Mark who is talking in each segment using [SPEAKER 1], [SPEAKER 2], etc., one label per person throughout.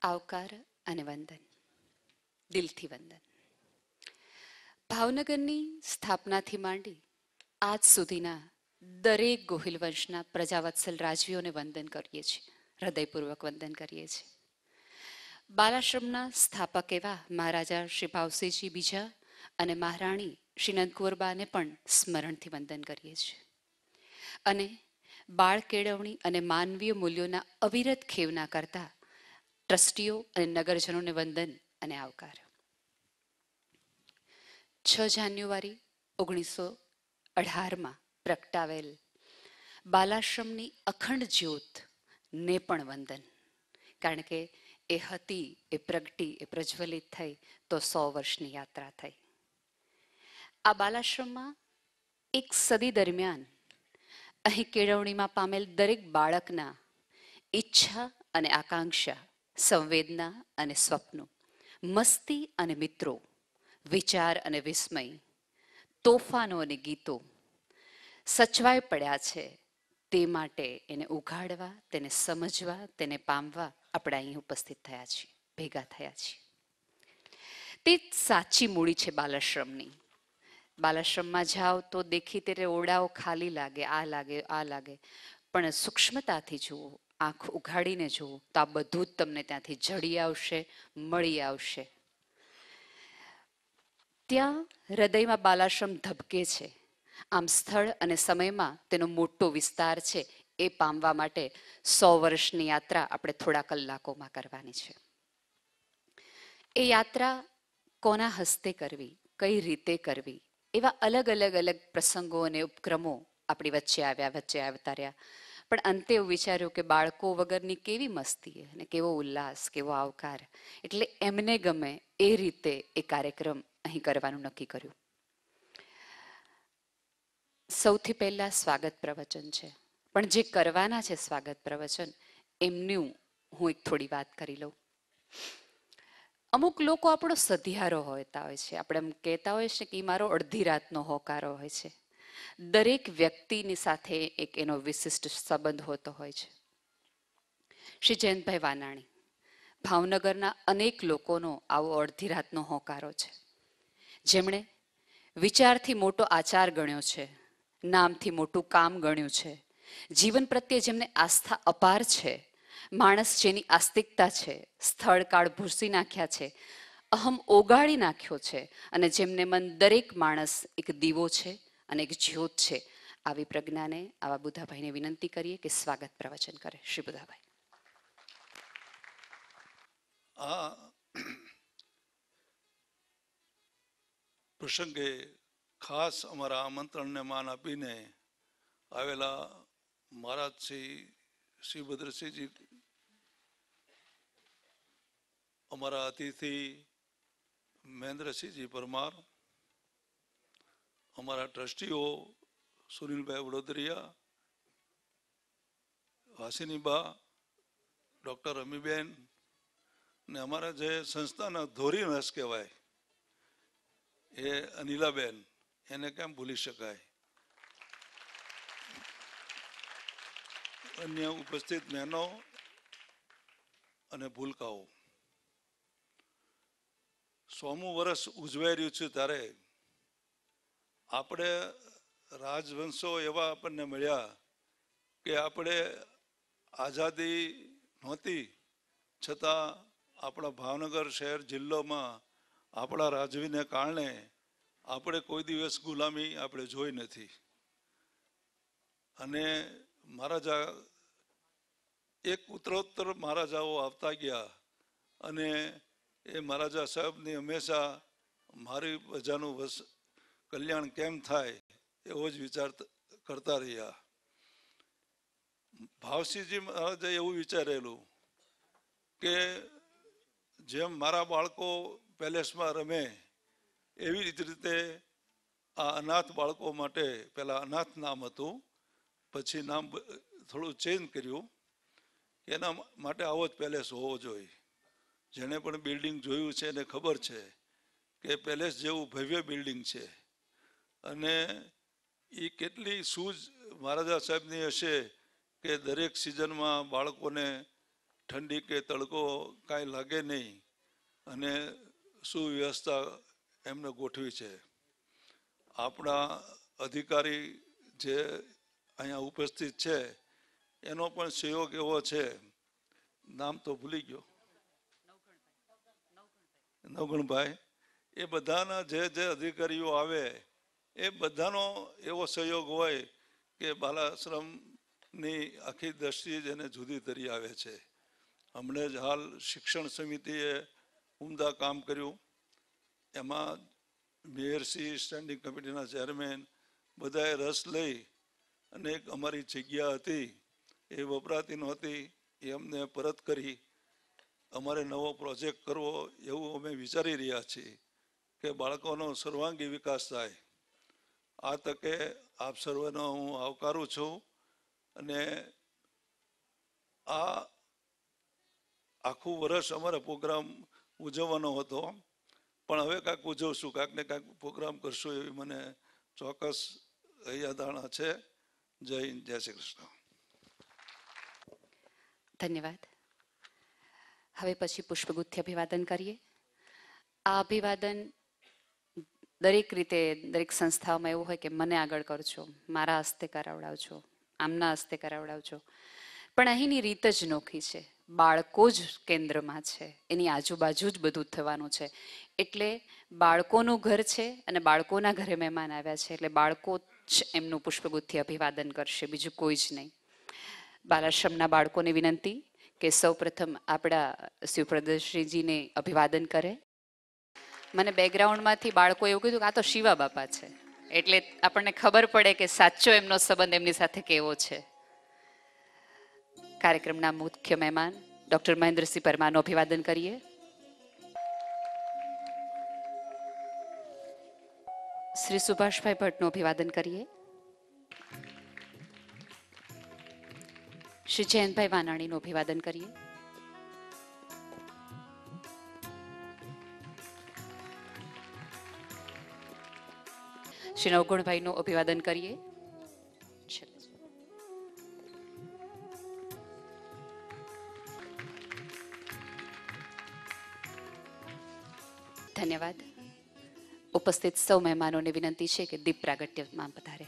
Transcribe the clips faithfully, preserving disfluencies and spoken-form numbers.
[SPEAKER 1] આવકાર અને વંદન, દિલથી વંદન. ભાવનગરની સ્થાપનાથી માંડી આજ સુધીના દરેક ગોહિલ વંશના પ્રજાવત્સલ રાજવીઓને વંદન કરીએ છીએ, હૃદયપૂર્વક વંદન કરીએ છીએ. બાલાશ્રમના સ્થાપક એવા મહારાજા શ્રી ભાવસિંહજી બીજા અને મહારાણી શ્રી નંદકુંવરબાને પણ સ્મરણથી વંદન કરીએ છીએ. અને બાળ કેળવણી અને માનવીય મૂલ્યોના અવિરત ખેવના કરતા ટ્રસ્ટીઓ અને નગરજનોને વંદન અને આવકાર. છ જાન્યુઆરી ઓગણીસો અઢારમાં પ્રગટાવેલ બાલાશ્રમની અખંડ જ્યોતને પણ વંદન, કારણ કે એ હતી, એ પ્રગટી, એ પ્રજ્વલિત થઈ તો સો વર્ષની યાત્રા થઈ. આ બાલાશ્રમમાં એક સદી દરમિયાન અહીં કેળવણીમાં પામેલ દરેક બાળકના ઈચ્છા અને આકાંક્ષા, સંવેદના અને સ્વપ્નો, મસ્તી અને મિત્રો, વિચાર અને વિસ્મય, તોફાનો અને ગીતો સચવાઈ પડ્યા છે. તે માટે એને ઉઘાડવા, તેને સમજવા, તેને પામવા આપણે અહીં ઉપસ્થિત થયા છીએ, ભેગા થયા છીએ. તે સાચી મૂડી છે બાલાશ્રમની. બાલાશ્રમમાં જાઓ તો દેખીતે ઓરડાઓ ખાલી લાગે, આ લાગે, આ લાગે, પણ સૂક્ષ્મતાથી જુઓ, આંખ ઉઘાડીને જુઓ તો આ બધું જ તમને ત્યાંથી જડી આવશે, મળી આવશે. ત્યાં હૃદયમાં બાલાશ્રમ ધબકે છે. આમ સ્થળ અને સમયમાં તેનો મોટો વિસ્તાર છે. એ પામવા માટે સો વર્ષની યાત્રા આપણે થોડા કલાકોમાં કરવાની છે. એ યાત્રા કોના હસ્તે કરવી, કઈ રીતે કરવી, એવા અલગ અલગ અલગ પ્રસંગો અને ઉપક્રમો આપણી વચ્ચે આવ્યા, વચ્ચે આવતા રહ્યા. પણ અંતે એવું વિચાર્યું કે બાળકો વગરની કેવી મસ્તી અને કેવો ઉલ્લાસ, કેવો આવકાર, એટલે એમને ગમે એ રીતે એ કાર્યક્રમ અહીં કરવાનું નક્કી કર્યું. સૌથી પહેલા સ્વાગત પ્રવચન છે, પણ જે કરવાના છે સ્વાગત પ્રવચન એમનું હું એક થોડી વાત કરી લઉં. અમુક લોકો આપણો સધિયારો હોતા હોય છે, આપણે એમ કહેતા હોય છે કે એ મારો અડધી રાતનો હોકારો હોય છે. દરેક વ્યક્તિની સાથે એક એનો વિશિષ્ટ સંબંધ હોતો હોય છે. શ્રી જયંતભાઈ વાનાણી, ભાવનગરના અનેક લોકોનો આવો અડધી રાતનો હોકારો છે. જેમણે વિચારથી મોટો આચાર ગણ્યો છે, નામથી મોટું કામ ગણ્યું છે, જીવન પ્રત્યે જેમને આસ્થા અપાર છે, માણસ જેની આસ્તિકતા છે, સ્થળ કાળ ભૂસી નાખ્યા છે, અહમ ઓગાળી નાખ્યો છે, અને જેમને મન દરેક માણસ એક દીવો છે અને એક જ્યોત છે. આવી પ્રજ્ઞાને, આવા બુધાભાઈને વિનંતી કરીએ કે સ્વાગત પ્રવચન કરે. શ્રી બુધાભાઈ.
[SPEAKER 2] આ પ્રસંગે ખાસ અમારા આમંત્રણને માન આપીને આવેલા મહારાજ શ્રી શ્રી ભદ્રસિંહજી, અમારા અતિથિ મહેન્દ્રસિંહજી પરમાર, અમારા ટ્રસ્ટીઓ સુનિલભાઈ વડોદરિયા, વાસિનીબા, ડૉક્ટર અમીબેન, ને અમારા જે સંસ્થાના ધોરી નર્સ કહેવાય એ અનિલાબેન, એને કેમ ભૂલી શકાય. અન્ય ઉપસ્થિત બહેનો અને ભૂલકાઓ, સોમું વર્ષ ઉજવાઈ રહ્યું છે ત્યારે આપણે રાજવંશો એવા આપણને મળ્યા કે આપણે આઝાદી નહોતી છતાં આપણા ભાવનગર શહેર જિલ્લામાં આપણા રાજવીને કારણે આપણે કોઈ દિવસ ગુલામી આપણે જોઈ નથી. અને મહારાજા એક ઉત્તરોત્તર મહારાજાઓ આવતા ગયા અને એ મહારાજા સાહેબની હંમેશા મારી પ્રજાનું વસ કલ્યાણ કેમ થાય એવો જ વિચાર કરતા રહ્યા. ભાવસિંહજી મહારાજે એવું વિચારેલું કે જેમ મારા બાળકો પેલેસમાં રમે એવી જ રીતે આ અનાથ બાળકો માટે, પહેલા અનાથ નામ હતું, પછી નામ થોડું ચેન્જ કર્યું. એના માટે આવો જ પેલેસ હોવો જોઈએ. જેણે પણ બિલ્ડિંગ જોયું છે એને ખબર છે કે પેલેસ જેવું ભવ્ય બિલ્ડિંગ છે. અને એ કેટલી સૂઝ મહારાજા સાહેબની હશે કે દરેક સિઝનમાં બાળકોને ઠંડી કે તડકો કાંઈ લાગે નહીં અને સુવ્યવસ્થા એમને ગોઠવી છે. આપણા અધિકારી જે અહીંયા ઉપસ્થિત છે એનો પણ સહયોગ એવો છે, નામ તો ભૂલી ગયો, નવગણભાઈ, એ બધાના જે જે અધિકારીઓ આવે એ બધાનો એવો સહયોગ હોય કે બાલાશ્રમની આખી દ્રષ્ટિ જ એને જુદી તરી આવે છે. હમણાં જ હાલ શિક્ષણ સમિતિએ ઉમદા કામ કર્યું, એમાં મેયરશ્રી, સ્ટેન્ડિંગ કમિટીના ચેરમેન બધાએ રસ લઈ અને એક અમારી જગ્યા હતી એ વપરાતી નહોતી, એ અમને પરત કરી. અમારે નવો પ્રોજેક્ટ કરવો એવું અમે વિચારી રહ્યા છીએ કે બાળકોનો સર્વાંગી વિકાસ થાય. આ તકે આપ સર્વનો હું આવકારું છું અને આ આખું વર્ષ અમારો પ્રોગ્રામ ઉજવવાનો હતો, પણ હવે કાંઈક ઉજવશું, કાંઈક ને કાંઈક પ્રોગ્રામ કરશું એવી મને ચોક્કસ યાદાણા છે. જય હિન્દ, જય શ્રી કૃષ્ણ.
[SPEAKER 1] ધન્યવાદ. હવે પછી પુષ્પગુથથી અભિવાદન કરીએ. આ અભિવાદન દરેક રીતે દરેક સંસ્થાઓમાં એવું હોય કે મને આગળ કરજો, મારા હસ્તે કરાવડાવજો, આમના હસ્તે કરાવડાવજો, પણ અહીંની રીત જ નોખી છે. બાળકો જ કેન્દ્રમાં છે, એની આજુબાજુ જ બધું થવાનું છે. એટલે બાળકોનું ઘર છે અને બાળકોના ઘરે મહેમાન આવ્યા છે, એટલે બાળકો જ એમનું પુષ્પગુથથી અભિવાદન કરશે, બીજું કોઈ જ નહીં. બાલાશ્રમના બાળકોને વિનંતી કે સૌ પ્રથમ આપણા શિવપ્રદર્શીજીને અભિવાદન કરે. મને બેકગ્રાઉન્ડમાંથી બાળકો એવું કીધું કે આ તો શિવા બાપા છે, એટલે આપણને ખબર પડે કે સાચો એમનો સંબંધ એમની સાથે કેવો છે. કાર્યક્રમના મુખ્ય મહેમાન ડોક્ટર મહેન્દ્રસિંહ પરમારનું અભિવાદન કરીએ. શ્રી સુભાષભાઈ ભટ્ટનું અભિવાદન કરીએ. શ્રી જયંતભાઈ વાનાણીનું અભિવાદન કરીએ. શ્રી નવગુણભાઈનું અભિવાદન કરીએ. ધન્યવાદ. ઉપસ્થિત સૌ મહેમાનોને વિનંતી છે કે દીપ પ્રાગટ્યમાં પધારે.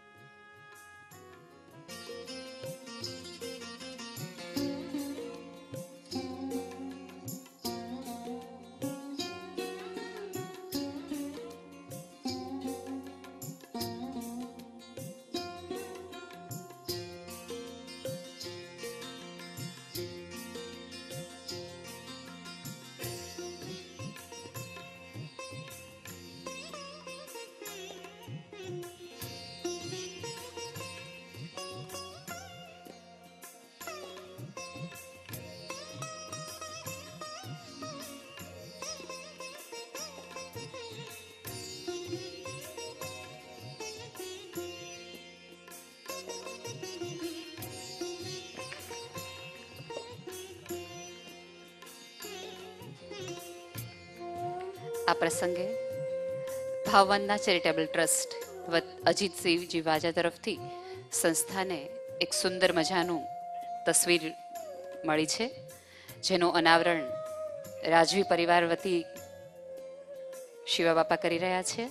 [SPEAKER 1] આ પ્રસંગે ભાવવંદના ચેરિટેબલ ટ્રસ્ટ અજીતસિંહજી વાજા તરફથી સંસ્થાને એક સુંદર મજાનું તસવીર મળી છે, જેનું અનાવરણ રાજવી પરિવાર વતી શિવા બાપા કરી રહ્યા છે.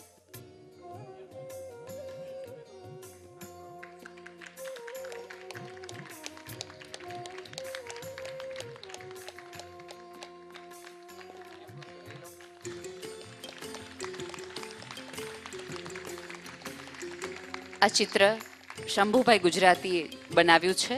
[SPEAKER 1] આ ચિત્ર શંભુભાઈ ગુજરાતીએ બનાવ્યું છે.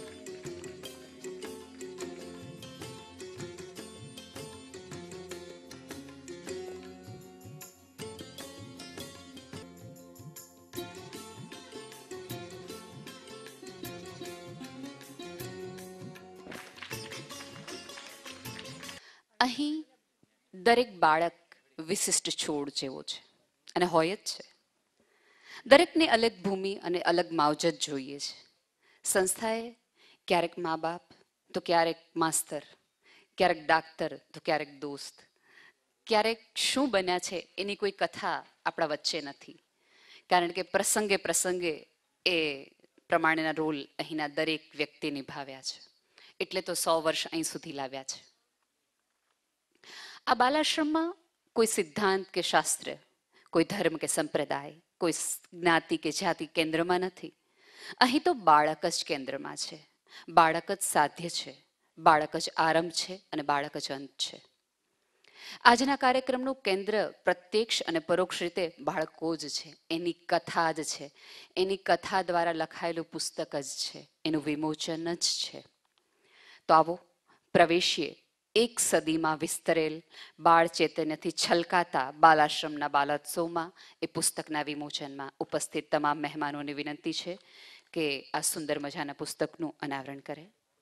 [SPEAKER 1] અહીં દરેક બાળક વિશિષ્ટ છોડ જેવો છે અને હોય જ છે. દરેકને અલગ ભૂમિ અને અલગ માવજત જોઈએ છે. સંસ્થાએ ક્યારેક મા બાપ તો ક્યારેક માસ્તર, ક્યારેક ડાક્ટર તો ક્યારેક દોસ્ત, ક્યારેક શું બન્યા છે એની કોઈ કથા આપણા વચ્ચે નથી, કારણ કે પ્રસંગે પ્રસંગે એ પ્રમાણેના રોલ અહીંના દરેક વ્યક્તિ નિભાવ્યા છે. એટલે તો સો વર્ષ અહીં સુધી લાવ્યા છે. આ બાલાશ્રમમાં કોઈ સિદ્ધાંત કે શાસ્ત્ર, કોઈ ધર્મ કે સંપ્રદાય, કોઈ જ્ઞાતિ કે જાતિ કેન્દ્રમાં નથી. અહીં તો બાળક જ કેન્દ્રમાં છે. બાળક જ સાધ્ય છે, બાળક જ આરંભ છે અને બાળક જ અંત છે. આજના કાર્યક્રમનું કેન્દ્ર પ્રત્યક્ષ અને પરોક્ષ રીતે બાળકો જ છે, એની કથા જ છે, એની કથા દ્વારા લખાયેલું પુસ્તક જ છે, એનું વિમોચન જ છે. તો આવો પ્રવેશીએ એક સદીમાં વિસ્તરેલ બાળ ચૈતન્યથી છલકાતા બાલાશ્રમના બાલોત્સવમાં. એ પુસ્તકના વિમોચનમાં ઉપસ્થિત તમામ મહેમાનોને વિનંતી છે કે આ સુંદર મજાના પુસ્તકનું અનાવરણ કરે.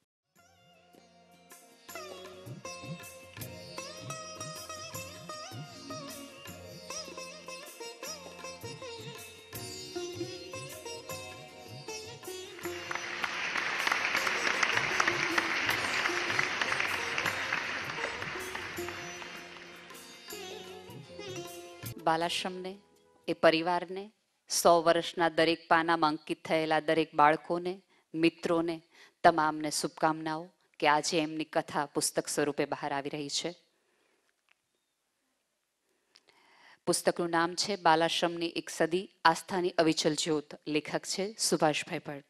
[SPEAKER 1] બાલાશ્રમને, એ પરિવારને, સો વર્ષના દરેક પાનામાં અંકિત થયેલા દરેક બાળકોને, મિત્રોને, તમામને શુભકામનાઓ કે આજે એમની કથા પુસ્તક સ્વરૂપે બહાર આવી રહી છે. પુસ્તકનું નામ છે બાલાશ્રમની એક સદી, આસ્થાની અવિચલ જ્યોત. લેખક છે સુભાષભાઈ ભટ્ટ.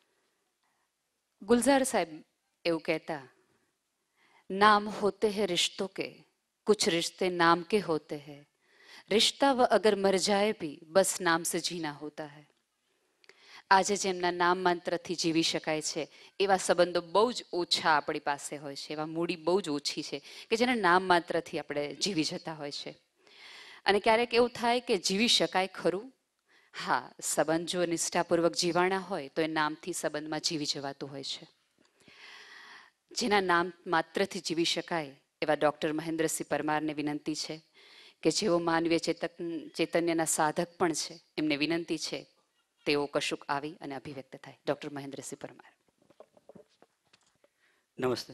[SPEAKER 1] ગુલઝાર સાહેબ એવું કહેતા, નામ હોતે હૈ રિશ્તો કે, કુછ રિશ્તે નામ કે હોતે હૈ, रिश्ता व अगर मर जाए भी बस नाम से जीना होता है. આજે જેમના નામ મંત્રથી જીવી શકાય છે એવા સંબંધો બહુ જ ઓછા આપણી પાસે હોય છે, એવા મૂડી બહુ જ ઓછી છે કે જેના નામ માત્રથી આપણે જીવી જતા હોય છે. અને ક્યારેક એવું થાય કે જીવી શકાય ખરું. હા, સંબંધ જો નિષ્ઠાપૂર્વક જીવાણા હોય તો એ નામથી સંબંધમાં જીવી જવાતું હોય છે. જેના નામ માત્રથી જીવી શકાય એવા ડૉક્ટર મહેન્દ્રસિંહ પરમારને વિનંતી છે કે જેઓ માનવીય ચેતન ચૈતન્યના સાધક પણ છે, એમને વિનંતી છે તેઓ કશુંક આવી અને અભિવ્યક્ત થાય. ડૉક્ટર મહેન્દ્રસિંહ પરમાર.
[SPEAKER 3] નમસ્તે.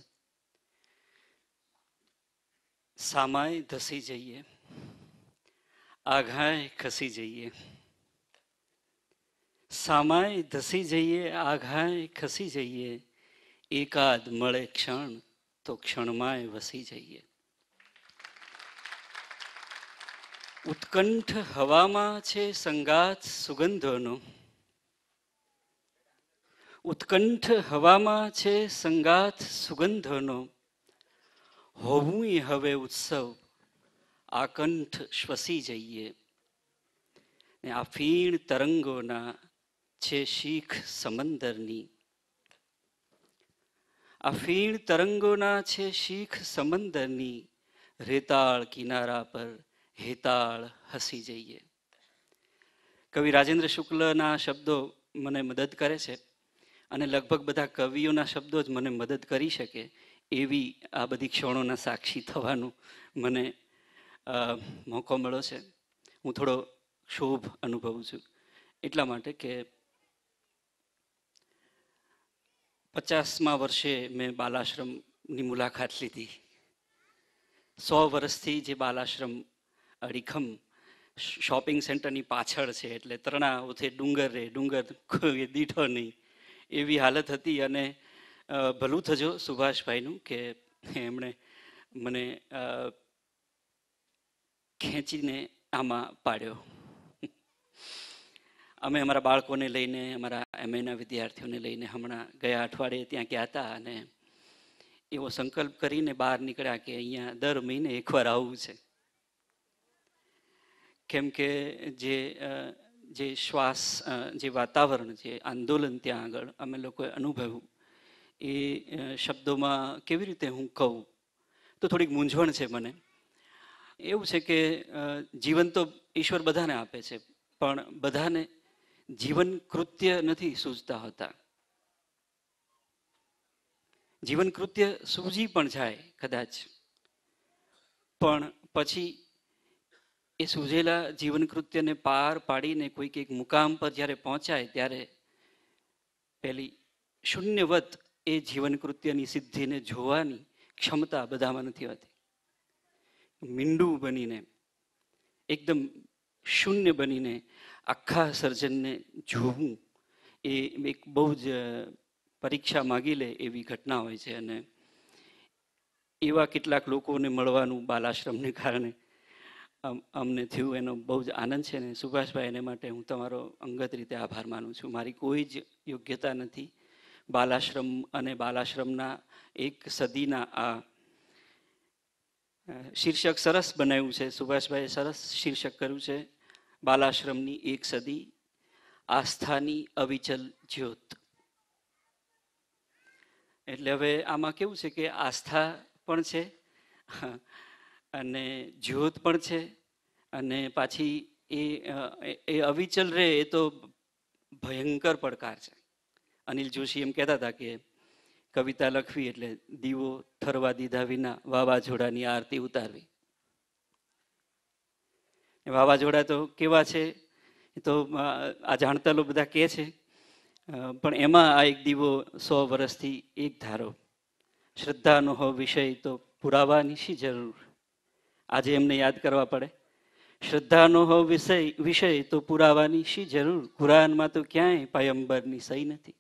[SPEAKER 3] સામાય ધસી જઈએ, આઘાય ખસી જઈએ, સામાય ધસી જઈએ, આઘાય ખસી જઈએ, એકાદ મળે ક્ષણ તો ક્ષણમાંય વસી જઈએ. ઉત્કંઠ હવામાં છે સંગાત સુગંધોનો, ઉત્કંઠ હવામાં છે સંગાત સુગંધોનો, હોવું હવે ઉત્સવ આકંઠ શ્વસી જઈએ. ને આ ફીણ તરંગોના છે શીખ સમંદરની, આ ફીણ તરંગોના છે શીખ સમંદરની, રેતાળ કિનારા પર હેતાળ હસી જઈએ. કવિ રાજેન્દ્ર શુક્લના શબ્દો મને મદદ કરે છે અને લગભગ બધા કવિઓના શબ્દો જ મને મદદ કરી શકે એવી આ બધી ક્ષણોના સાક્ષી થવાનું મને મોકો મળ્યો છે. હું થોડો ક્ષોભ અનુભવું છું એટલા માટે કે પચાસમા વર્ષે મેં બાલાશ્રમની મુલાકાત લીધી. સો વર્ષથી જે બાલાશ્રમ અડીખમ શોપિંગ સેન્ટરની પાછળ છે, એટલે તરણાઓથી ડુંગર રે ડુંગર કોઈ દીઠો નહીં એવી હાલત હતી. અને ભલું થજો સુભાષભાઈનું કે એમણે મને ખેંચીને આમાં પાડ્યો. અમે અમારા બાળકોને લઈને, અમારા એમએના વિદ્યાર્થીઓને લઈને હમણાં ગયા અઠવાડિયે ત્યાં ગયા હતા અને એવો સંકલ્પ કરીને બહાર નીકળ્યા કે અહીંયા દર મહિને એકવાર આવવું છે. કેમ કે જે જે શ્વાસ, જે વાતાવરણ, જે આંદોલન ત્યાં આગળ અમે લોકોએ અનુભવ્યું એ શબ્દોમાં કેવી રીતે હું કહું તો થોડીક મૂંઝવણ છે મને. એવું છે કે જીવન તો ઈશ્વર બધાને આપે છે, પણ બધાને જીવન કૃત્ય નથી સૂઝતા હોતા. જીવન કૃત્ય સૂઝી પણ જાય કદાચ, પણ પછી એ સૂઝેલા જીવન કૃત્યને પાર પાડીને કોઈક એક મુકામ પર જ્યારે પહોંચાય ત્યારે પેલી શૂન્યવત એ જીવન કૃત્યની સિદ્ધિને જોવાની ક્ષમતા બધામાં નથી હોતી. મીંડું બનીને, એકદમ શૂન્ય બનીને આખા સર્જનને જોવું એ એક બહુ જ પરીક્ષા માગી લે એવી ઘટના હોય છે. અને એવા કેટલાક લોકોને મળવાનું બાલાશ્રમને કારણે અમને થયું, એનો બહુ જ આનંદ છે. ને સુભાષભાઈ, એને માટે હું તમારો અંગત રીતે આભાર માનું છું. મારી કોઈ જ યોગ્યતા નથી. બાલાશ્રમ અને બાલાશ્રમના એક સદીના આ શીર્ષક સરસ બનાવ્યું છે. સુભાષભાઈએ સરસ શીર્ષક કર્યું છે, બાલાશ્રમની એક સદી, આસ્થાની અવિચલ જ્યોત. એટલે હવે આમાં કેવું છે કે આસ્થા પણ છે અને જ્યોત પણ છે, અને પાછી એ એ અવિચલ રહે એ તો ભયંકર પડકાર છે. અનિલ જોશી એમ કહેતા હતા કે કવિતા લખવી એટલે દીવો ઠરવા દીધા વિના વાવાઝોડાની આરતી ઉતારવી. વાવાઝોડા તો કેવા છે એ તો આ જાણતા લોકો બધા કહે છે, પણ એમાં આ એક દીવો સો વર્ષથી એક ધારો. શ્રદ્ધાનો હો વિષય તો પુરાવાની શી જરૂર. આજે એમને યાદ કરવા પડે. શ્રદ્ધાનો હો વિષય વિષય તો પુરાવાની શી જરૂર. કુરાનમાં તો ક્યાંય પયંબરની સહી નથી.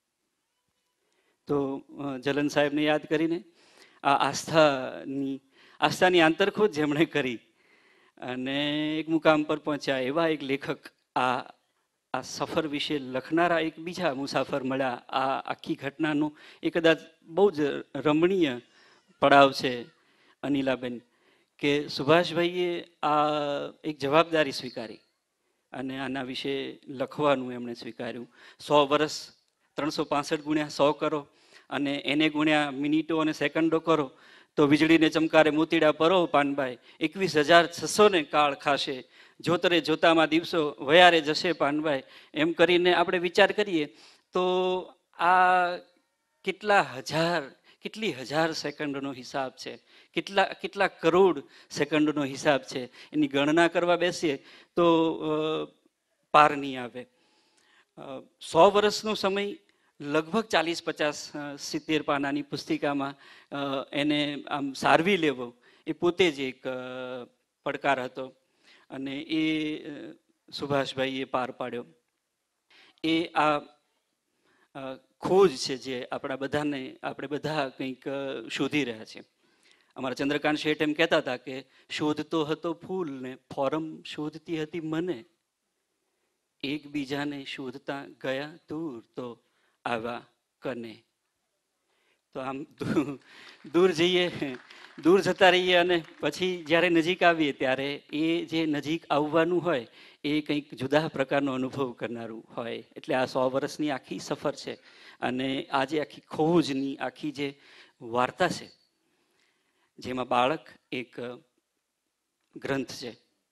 [SPEAKER 3] તો જલન સાહેબને યાદ કરીને આ આસ્થાની આસ્થાની આંતરખોજ જેમણે કરી અને એક મુકામ પર પહોંચ્યા, એવા એક લેખક આ આ સફર વિશે લખનારા એક બીજા મુસાફર મળ્યા. આ આખી ઘટનાનું એ કદાચ બહુ જ રમણીય પડાવ છે અનિલાબેન, કે સુભાષભાઈએ આ એક જવાબદારી સ્વીકારી અને આના વિશે લખવાનું એમણે સ્વીકાર્યું. સો વર્ષ ત્રણસો પાસઠ ગુણ્યા સો કરો અને એને ગુણ્યા મિનિટો અને સેકન્ડો કરો તો વીજળીને ચમકારે મોતીડા પરો પાનભાઈ, એકવીસ હજાર છસો ને કાળ ખાશે, જોતરે જોતામાં દિવસો વયારે જશે પાનભાઈ. એમ કરીને આપણે વિચાર કરીએ તો આ કેટલા હજાર કેટલી હજાર સેકન્ડનો હિસાબ છે, કેટલા કેટલા કરોડ સેકન્ડનો હિસાબ છે. એની ગણના કરવા બેસીએ તો પાર નહીં આવે. સો વર્ષનો સમય લગભગ ચાલીસ પચાસ સિત્તેર પાનાની પુસ્તિકામાં એને આમ સારવી લેવો એ પોતે જ એક પડકાર હતો અને એ સુભાષભાઈએ પાર પાડ્યો. એ આ ખોજ છે જે આપણા બધાને આપણે બધા કંઈક શોધી રહ્યા છીએ. અમારા ચંદ્રકાંત શેઠ એમ કહેતા હતા કે શોધતો હતો ફૂલ ને ફોરમ શોધતી હતી મને, એકબીજાને શોધતા ગયા દૂર તો આવા કને. તો આમ દૂર જઈએ, દૂર જતા રહીએ અને પછી જ્યારે નજીક આવીએ ત્યારે એ જે નજીક આવવાનું હોય એ કંઈક જુદા પ્રકારનો અનુભવ કરનારું હોય. એટલે આ સો વર્ષની આખી સફર છે અને આ જે આખી ખોજની આખી જે વાર્તા છે, જેમાં બાળક એક ગ્રંથ છે,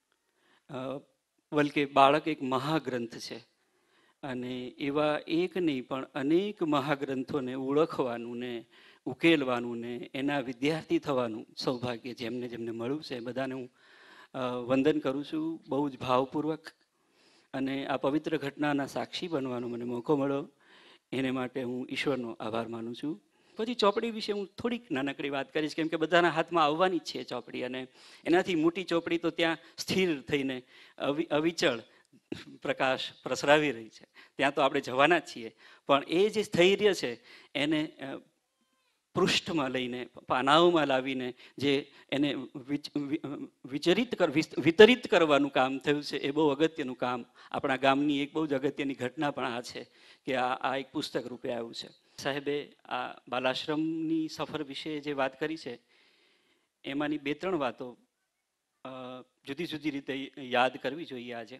[SPEAKER 3] બલકે બાળક એક મહાગ્રંથ છે. અને એવા એક નહીં પણ અનેક મહાગ્રંથોને ઓળખવાનું ને ઉકેલવાનું ને એના વિદ્યાર્થી થવાનું સૌભાગ્ય જેમને જેમને મળ્યું છે બધાને હું વંદન કરું છું બહુ જ ભાવપૂર્વક. અને આ પવિત્ર ઘટનાના સાક્ષી બનવાનો મને મોકો મળ્યો એને માટે હું ઈશ્વરનો આભાર માનું છું. પછી ચોપડી વિશે હું થોડીક નાનકડી વાત કરીશ, કેમ કે બધાના હાથમાં આવવાની જ છે ચોપડી, અને એનાથી મોટી ચોપડી તો ત્યાં સ્થિર થઈને અવિ અવિચળ પ્રકાશ પ્રસરાવી રહી છે, ત્યાં તો આપણે જવાના જ છીએ. પણ એ જે સ્થૈર્ય છે એને પૃષ્ઠમાં લઈને પાનાઓમાં લાવીને જે એને વિચરિત વિતરિત કરવાનું કામ થયું છે એ બહુ અગત્યનું કામ. આપણા ગામની એક બહુ જ અગત્યની ઘટના પણ આ છે કે આ આ એક પુસ્તક રૂપે આવ્યું છે. સાહેબે આ બાલાશ્રમની સફર વિશે જે વાત કરી છે એમાંની બે ત્રણ વાતો જુદી જુદી રીતે યાદ કરવી જોઈએ આજે.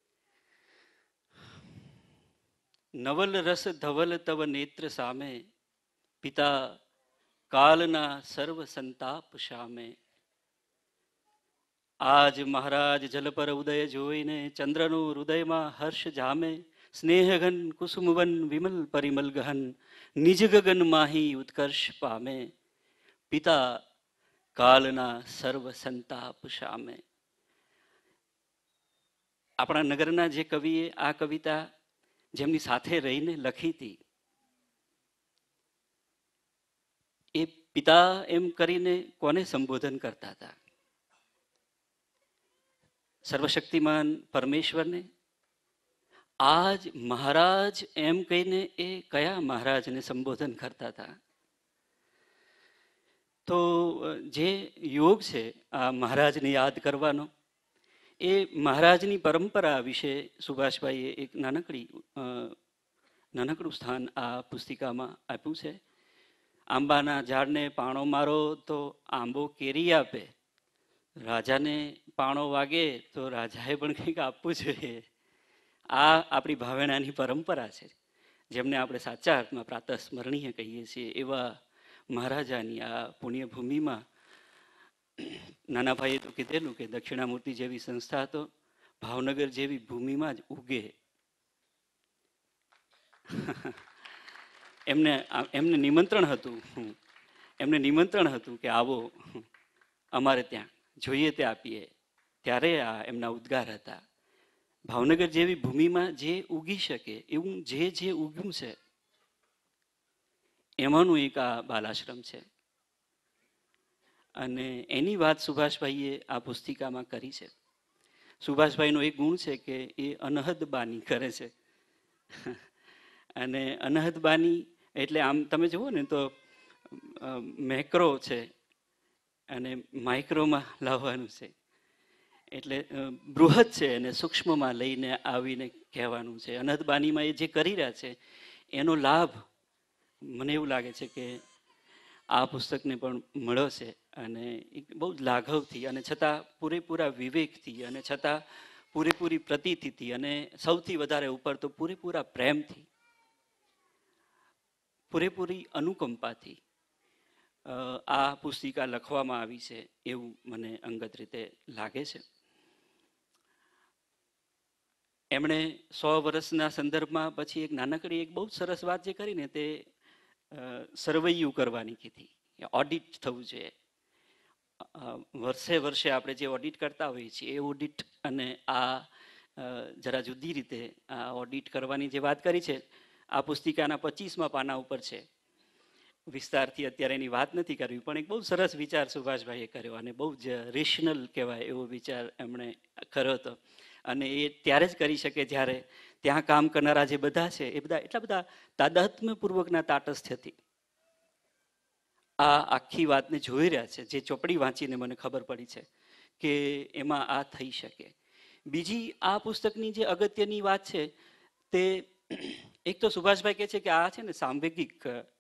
[SPEAKER 3] નવલ રસ ધવલ તવ નેત્ર સામે, પિતા કાલના સર્વ સંતાપ શામે. આજ મહારાજ જલ પર ઉદય જોઈને ચંદ્રનો હૃદયમાં હર્ષ જામે. સ્નેહઘન કુસુમવન વિમલ પરિમલ ગહન, નિજ ગગન માહી ઉત્કર્ષ પામે. પિતા કાલના સર્વ સંતાપ શામે. આપણા નગરના જે કવિએ આ કવિતા જેમની સાથે રહીને લખી હતી એ પિતા એમ કરીને કોને સંબોધન કરતા હતા? સર્વશક્તિમાન પરમેશ્વરને આજ મહારાજ એમ કહીને એ કયા મહારાજને સંબોધન કરતા હતા? તો જે યોગ છે આ મહારાજને યાદ કરવાનો, એ મહારાજની પરંપરા વિશે સુભાષભાઈએ એક નાનકડી નાનકડું સ્થાન આ પુસ્તિકામાં આપ્યું છે. આંબાના ઝાડને પાણો મારો તો આંબો કેરી આપે, રાજાને પાણો વાગે તો રાજાએ પણ કંઈક આપવું જોઈએ. આ આપણી ભાવેણાની પરંપરા છે, જેમને આપણે સાચા અર્થમાં પ્રાતઃ સ્મરણીય કહીએ છીએ. એવા મહારાજાની આ પુણ્યભૂમિમાં નાના ભાઈએ તો કીધેલું કે દક્ષિણામૂર્તિ જેવી સંસ્થા તો ભાવનગર જેવી ભૂમિમાં જ ઉગે. એમને એમને નિમંત્રણ હતું એમને નિમંત્રણ હતું કે આવો અમારે ત્યાં, જોઈએ તે આપીએ. ત્યારે આ એમના ઉદ્ગાર હતા. ભાવનગર જેવી ભૂમિમાં જે ઉગી શકે એવું જે જે ઉગ્યું છે એમાંનું એક આ બાલાશ્રમ છે. અને એની વાત સુભાષભાઈએ આ પુસ્તિકામાં કરી છે. સુભાષભાઈનો એક ગુણ છે કે એ અનહદ બાની કરે છે. અને અનહદ બાની એટલે આમ તમે જુઓ ને તો મેક્રો છે અને માઇક્રોમાં લાવવાનું છે. એટલે બૃહદ છે અને સૂક્ષ્મમાં લઈને આવીને કહેવાનું છે. અનહદ બાનીમાં એ જે કરી રહ્યા છે એનો લાભ મને એવું લાગે છે કે આ પુસ્તકને પણ મળ્યો છે. અને બહુ જ લાઘવથી અને છતાં પૂરેપૂરા વિવેકથી અને છતાં પૂરેપૂરી પ્રતીતિથી અને સૌથી વધારે ઉપર તો પૂરેપૂરા પ્રેમથી, પૂરેપૂરી અનુકંપાથી આ પુસ્તિકા લખવામાં આવી છે એવું મને અંગત રીતે લાગે છે. એમણે સો વર્ષના સંદર્ભમાં પછી એક નાનકડી એક બહુ સરસ વાત જે કરીને તે સર્વૈયું કરવાની કીધી, ઓડિટ થવું જોઈએ. વર્ષે વર્ષે આપણે જે ઓડિટ કરતા હોઈએ છીએ એ ઓડિટ અને આ જરા જુદી રીતે આ ઓડિટ કરવાની જે વાત કરી છે આ પુસ્તિકાના પચીસમાં પાના ઉપર છે. વિસ્તારથી અત્યારે એની વાત નથી કરવી, પણ એક બહુ સરસ વિચાર સુભાષભાઈએ કર્યો અને બહુ જ રેશનલ કહેવાય એવો વિચાર એમણે કર્યો હતો. અને એ ત્યારે જ કરી શકે જ્યારે ત્યાં કામ કરનારા જે બધા છે એ બધા એટલા બધા તાદાત્મ્યપૂર્વકના તાટસ્થ્યથી આ આખી વાતને જોઈ રહ્યા છે. જે ચોપડી વાંચીને મને ખબર પડી છે કે એમાં આ થઈ શકે. બીજી આ પુસ્તકની જે અગત્યની વાત છે તે એક તો સુભાષભાઈ કહે છે કે આ છે ને સાંવેગિક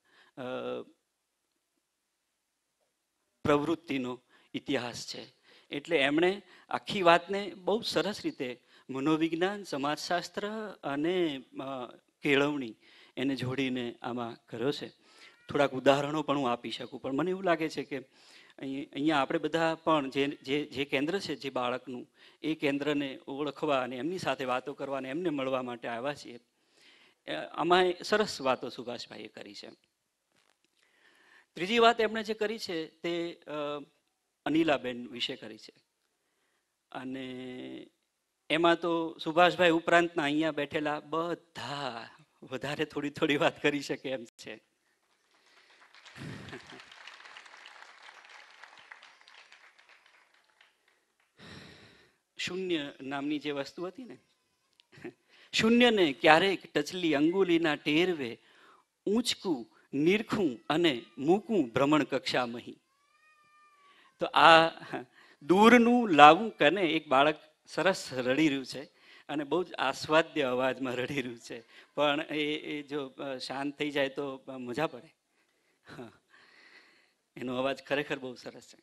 [SPEAKER 3] પ્રવૃત્તિનો ઇતિહાસ છે. એટલે એમણે આખી વાતને બહુ સરસ રીતે મનોવિજ્ઞાન, સમાજશાસ્ત્ર અને કેળવણી એને જોડીને આમાં કર્યો છે. થોડાક ઉદાહરણો પણ હું આપી શકું, પણ મને એવું લાગે છે કે અહીંયા આપણે બધા પણ જે જે જે કેન્દ્ર છે જે બાળકનું, એ કેન્દ્રને ઓળખવા અને એમની સાથે વાતો કરવા અને એમને મળવા માટે આવ્યા છીએ. આમાં સરસ વાતો સુભાષભાઈએ કરી છે. ત્રીજી વાત એમણે જે કરી છે તે અનિલાબેન વિશે કરી છે. અને એમાં તો સુભાષભાઈ ઉપરાંતના અહીંયા બેઠેલા બધા વધારે થોડી થોડી વાત કરી શકે એમ છે. શૂન્ય નામની જે વસ્તુ હતી ને, શૂન્યને ક્યારેક ટચલી અંગુલીના ટેરવે ઊંચકું, નિરખું અને મૂકું ભ્રમણ કક્ષામહી. તો આ દૂરનું લાવું કને એક બાળક સરસ રડી રહ્યું છે અને બહુ જ આસ્વાદ્ય અવાજમાં રડી રહ્યું છે, પણ એ જો શાંત થઈ જાય તો મજા પડે. એનો અવાજ ખરેખર બહુ સરસ છે.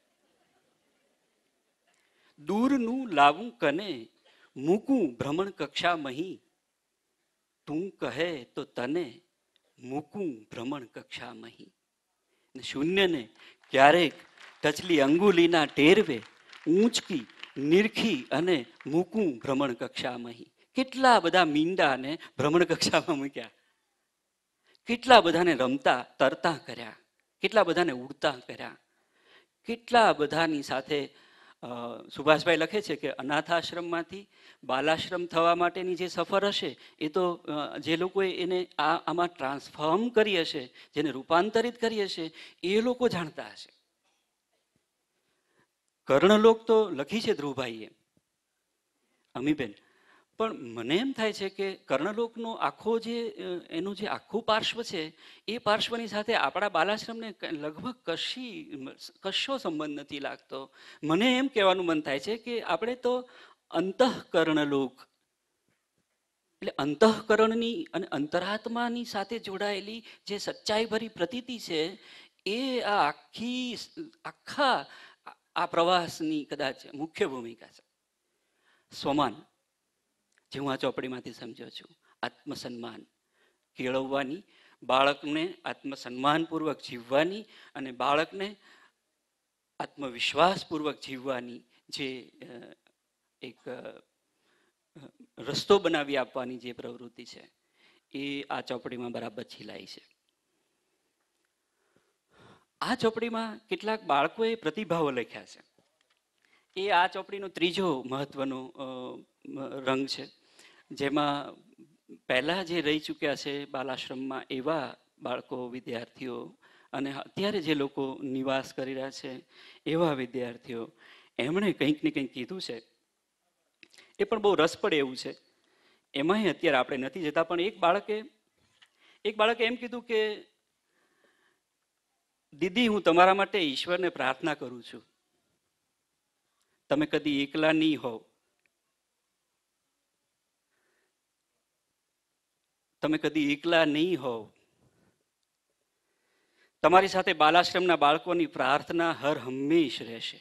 [SPEAKER 3] દૂરનું લાવું કને મૂકું ભ્રમણ કક્ષામહી, તું કહે તો તને મૂકું ભ્રમણ કક્ષામહી. શૂન્યને ક્યારેક ટચલી અંગુલીના ટેરવે ઊંચકી, નિરખી અને મૂકું ભ્રમણ કક્ષામહી. કેટલા બધા મીંડાને ભ્રમણ કક્ષામાં મૂક્યા, કેટલા બધાને રમતા તરતા કર્યા, કેટલા બધાને ઉડતા કર્યા, કેટલા બધાની સાથે. સુભાષભાઈ લખે છે કે અનાથાશ્રમમાંથી બાલાશ્રમ થવા માટેની જે સફર હશે એ તો જે લોકોએ એને આ આમાં ટ્રાન્સફોર્મ કરી હશે, જેને રૂપાંતરિત કરી હશે, એ લોકો જાણતા હશે. કર્ણલોક તો લખી છે ધ્રુવભાઈએ, અમીબેન, પણ મને એમ થાય છે કે કર્ણલોકનો આખો જે એનું જે આખું પાર્શ્વ છે એ પાર્શ્વની સાથે આપણા બાલાશ્રમને લગભગ કશી કશો સંબંધ નથી લાગતો. મને એમ કહેવાનું મન થાય છે કે આપણે તો અંતઃકરણલોક એટલે અંતઃકરણની અને અંતરાત્માની સાથે જોડાયેલી જે સચ્ચાઈ ભરી પ્રતીતિ છે એ આ આખી આખા આ પ્રવાસની કદાચ મુખ્ય ભૂમિકા છે. સ્વમાન જે હું આ ચોપડીમાંથી સમજ્યો છું, આત્મસન્માન કેળવવાની, બાળકને આત્મસન્માનપૂર્વક જીવવાની અને બાળકને આત્મવિશ્વાસપૂર્વક જીવવાની જે એક રસ્તો બનાવી આપવાની જે પ્રવૃત્તિ છે એ આ ચોપડીમાં બરાબર છીલાઈ છે. આ ચોપડીમાં કેટલાક બાળકોએ પ્રતિભાવો લખ્યા છે. એ આ ચોપડીનો ત્રીજો મહત્વનો રંગ છે, જેમાં પહેલા જે રહી ચૂક્યા છે બાલાશ્રમમાં એવા બાળકો, વિદ્યાર્થીઓ અને અત્યારે જે લોકો નિવાસ કરી રહ્યા છે એવા વિદ્યાર્થીઓ, એમણે કંઈક ને કંઈક કીધું છે. એ પણ બહુ રસ પડે એવું છે. એમાંય અત્યારે આપણે નથી જતા, પણ એક બાળકે એક બાળકે એમ કીધું કે દીદી, હું તમારા માટે ઈશ્વરને પ્રાર્થના કરું છું, તમે કદી એકલા નહીં હોવ, તમે કદી એકલા નહીં હોવ, તમારી સાથે બાલાશ્રમના બાળકોની પ્રાર્થના હર હંમેશ રહેશે.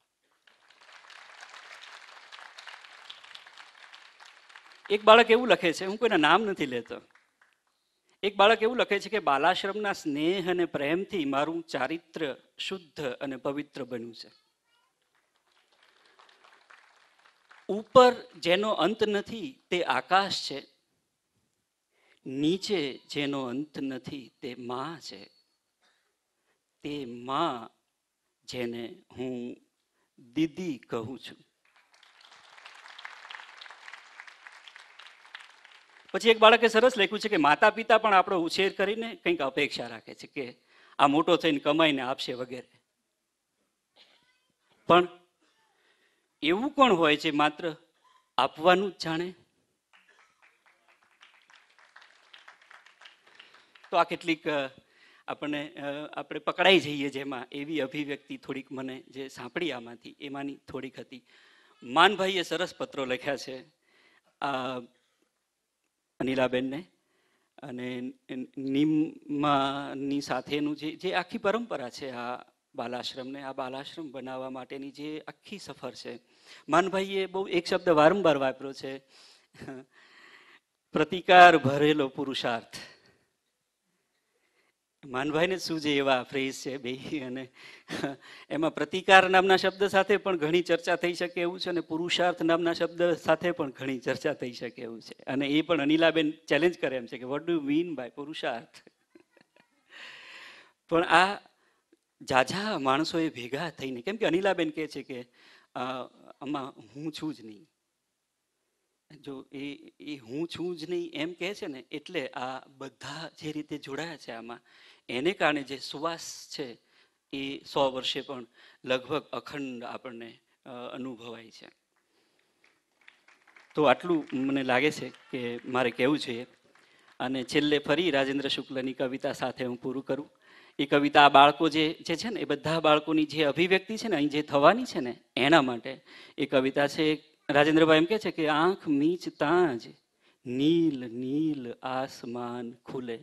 [SPEAKER 3] એક બાળક એવું લખે છે, હું કોઈના નામ નથી લેતો, એક બાળક એવું લખે છે કે બાલાશ્રમના સ્નેહ અને પ્રેમથી મારું ચારિત્ર શુદ્ધ અને પવિત્ર બન્યું છે. ઉપર જેનો અંત નથી તે આકાશ છે, નીચે જેનો અંત નથી તે માં છે, તે માં જેને હું દીદી કહું છું. પછી એક બાળકે સરસ લખ્યું છે કે માતા પિતા પણ આપણો ઉછેર કરીને કંઈક અપેક્ષા રાખે છે કે આ મોટો થઈને કમાઈને આપશે વગેરે. પણ એવું કોણ હોય છે માત્ર આપવાનું જ જાણે? તો આ કેટલીક આપણને આપણે પકડાઈ જઈએ જેમાં એવી અભિવ્યક્તિ થોડીક મને જે સાંભળી આમાંથી એમાંની થોડીક હતી. માનભાઈએ સરસ પત્રો લખ્યા છે આ અનિલાબેનને, અને નિમની સાથેનું જે જે આખી પરંપરા છે આ બાલાશ્રમને, આ બાલાશ્રમ બનાવવા માટેની જે આખી સફર છે. માનભાઈએ બહુ એક શબ્દ વારંવાર વાપર્યો છે, પ્રતિકાર ભરેલો પુરુષાર્થ. માનભાઈને શું છે એવા ફ્રેઝ છે બે, અને એમાં પ્રતિકાર નામના શબ્દ સાથે પણ ઘણી ચર્ચા થઈ શકે એવું છે અને પુરુષાર્થ નામના શબ્દ સાથે પણ ઘણી ચર્ચા થઈ શકે એવું છે. અને એ પણ અનિલાબેન ચેલેન્જ કરે એમ છે કે what do you mean by પુરુષાર્થ? પણ આ ઝાઝા માણસોએ ભેગા થઈને, કેમ કે અનિલાબેન કહે છે કે આમાં હું છું જ નહીં, જો એ એ હું છું જ નહીં એમ કહે છે ને, એટલે આ બધા જે રીતે જોડાયા છે આમાં, એને કારણે જે સુવાસ છે એ સો વર્ષે પણ લગભગ અખંડ આપણને અનુભવાય છે. તો આટલું મને લાગે છે કે મારે કહેવું જોઈએ. અને છેલ્લે ફરી રાજેન્દ્ર શુક્લની કવિતા સાથે હું પૂરું કરું. એ કવિતા આ બાળકો જે જે છે ને, એ બધા બાળકોની જે અભિવ્યક્તિ છે ને અહીં જે થવાની છે ને એના માટે એ કવિતા છે. રાજેન્દ્રભાઈ એમ કહે છે કે આંખ મીચતાં જ નીલ નીલ આસમાન ખુલે,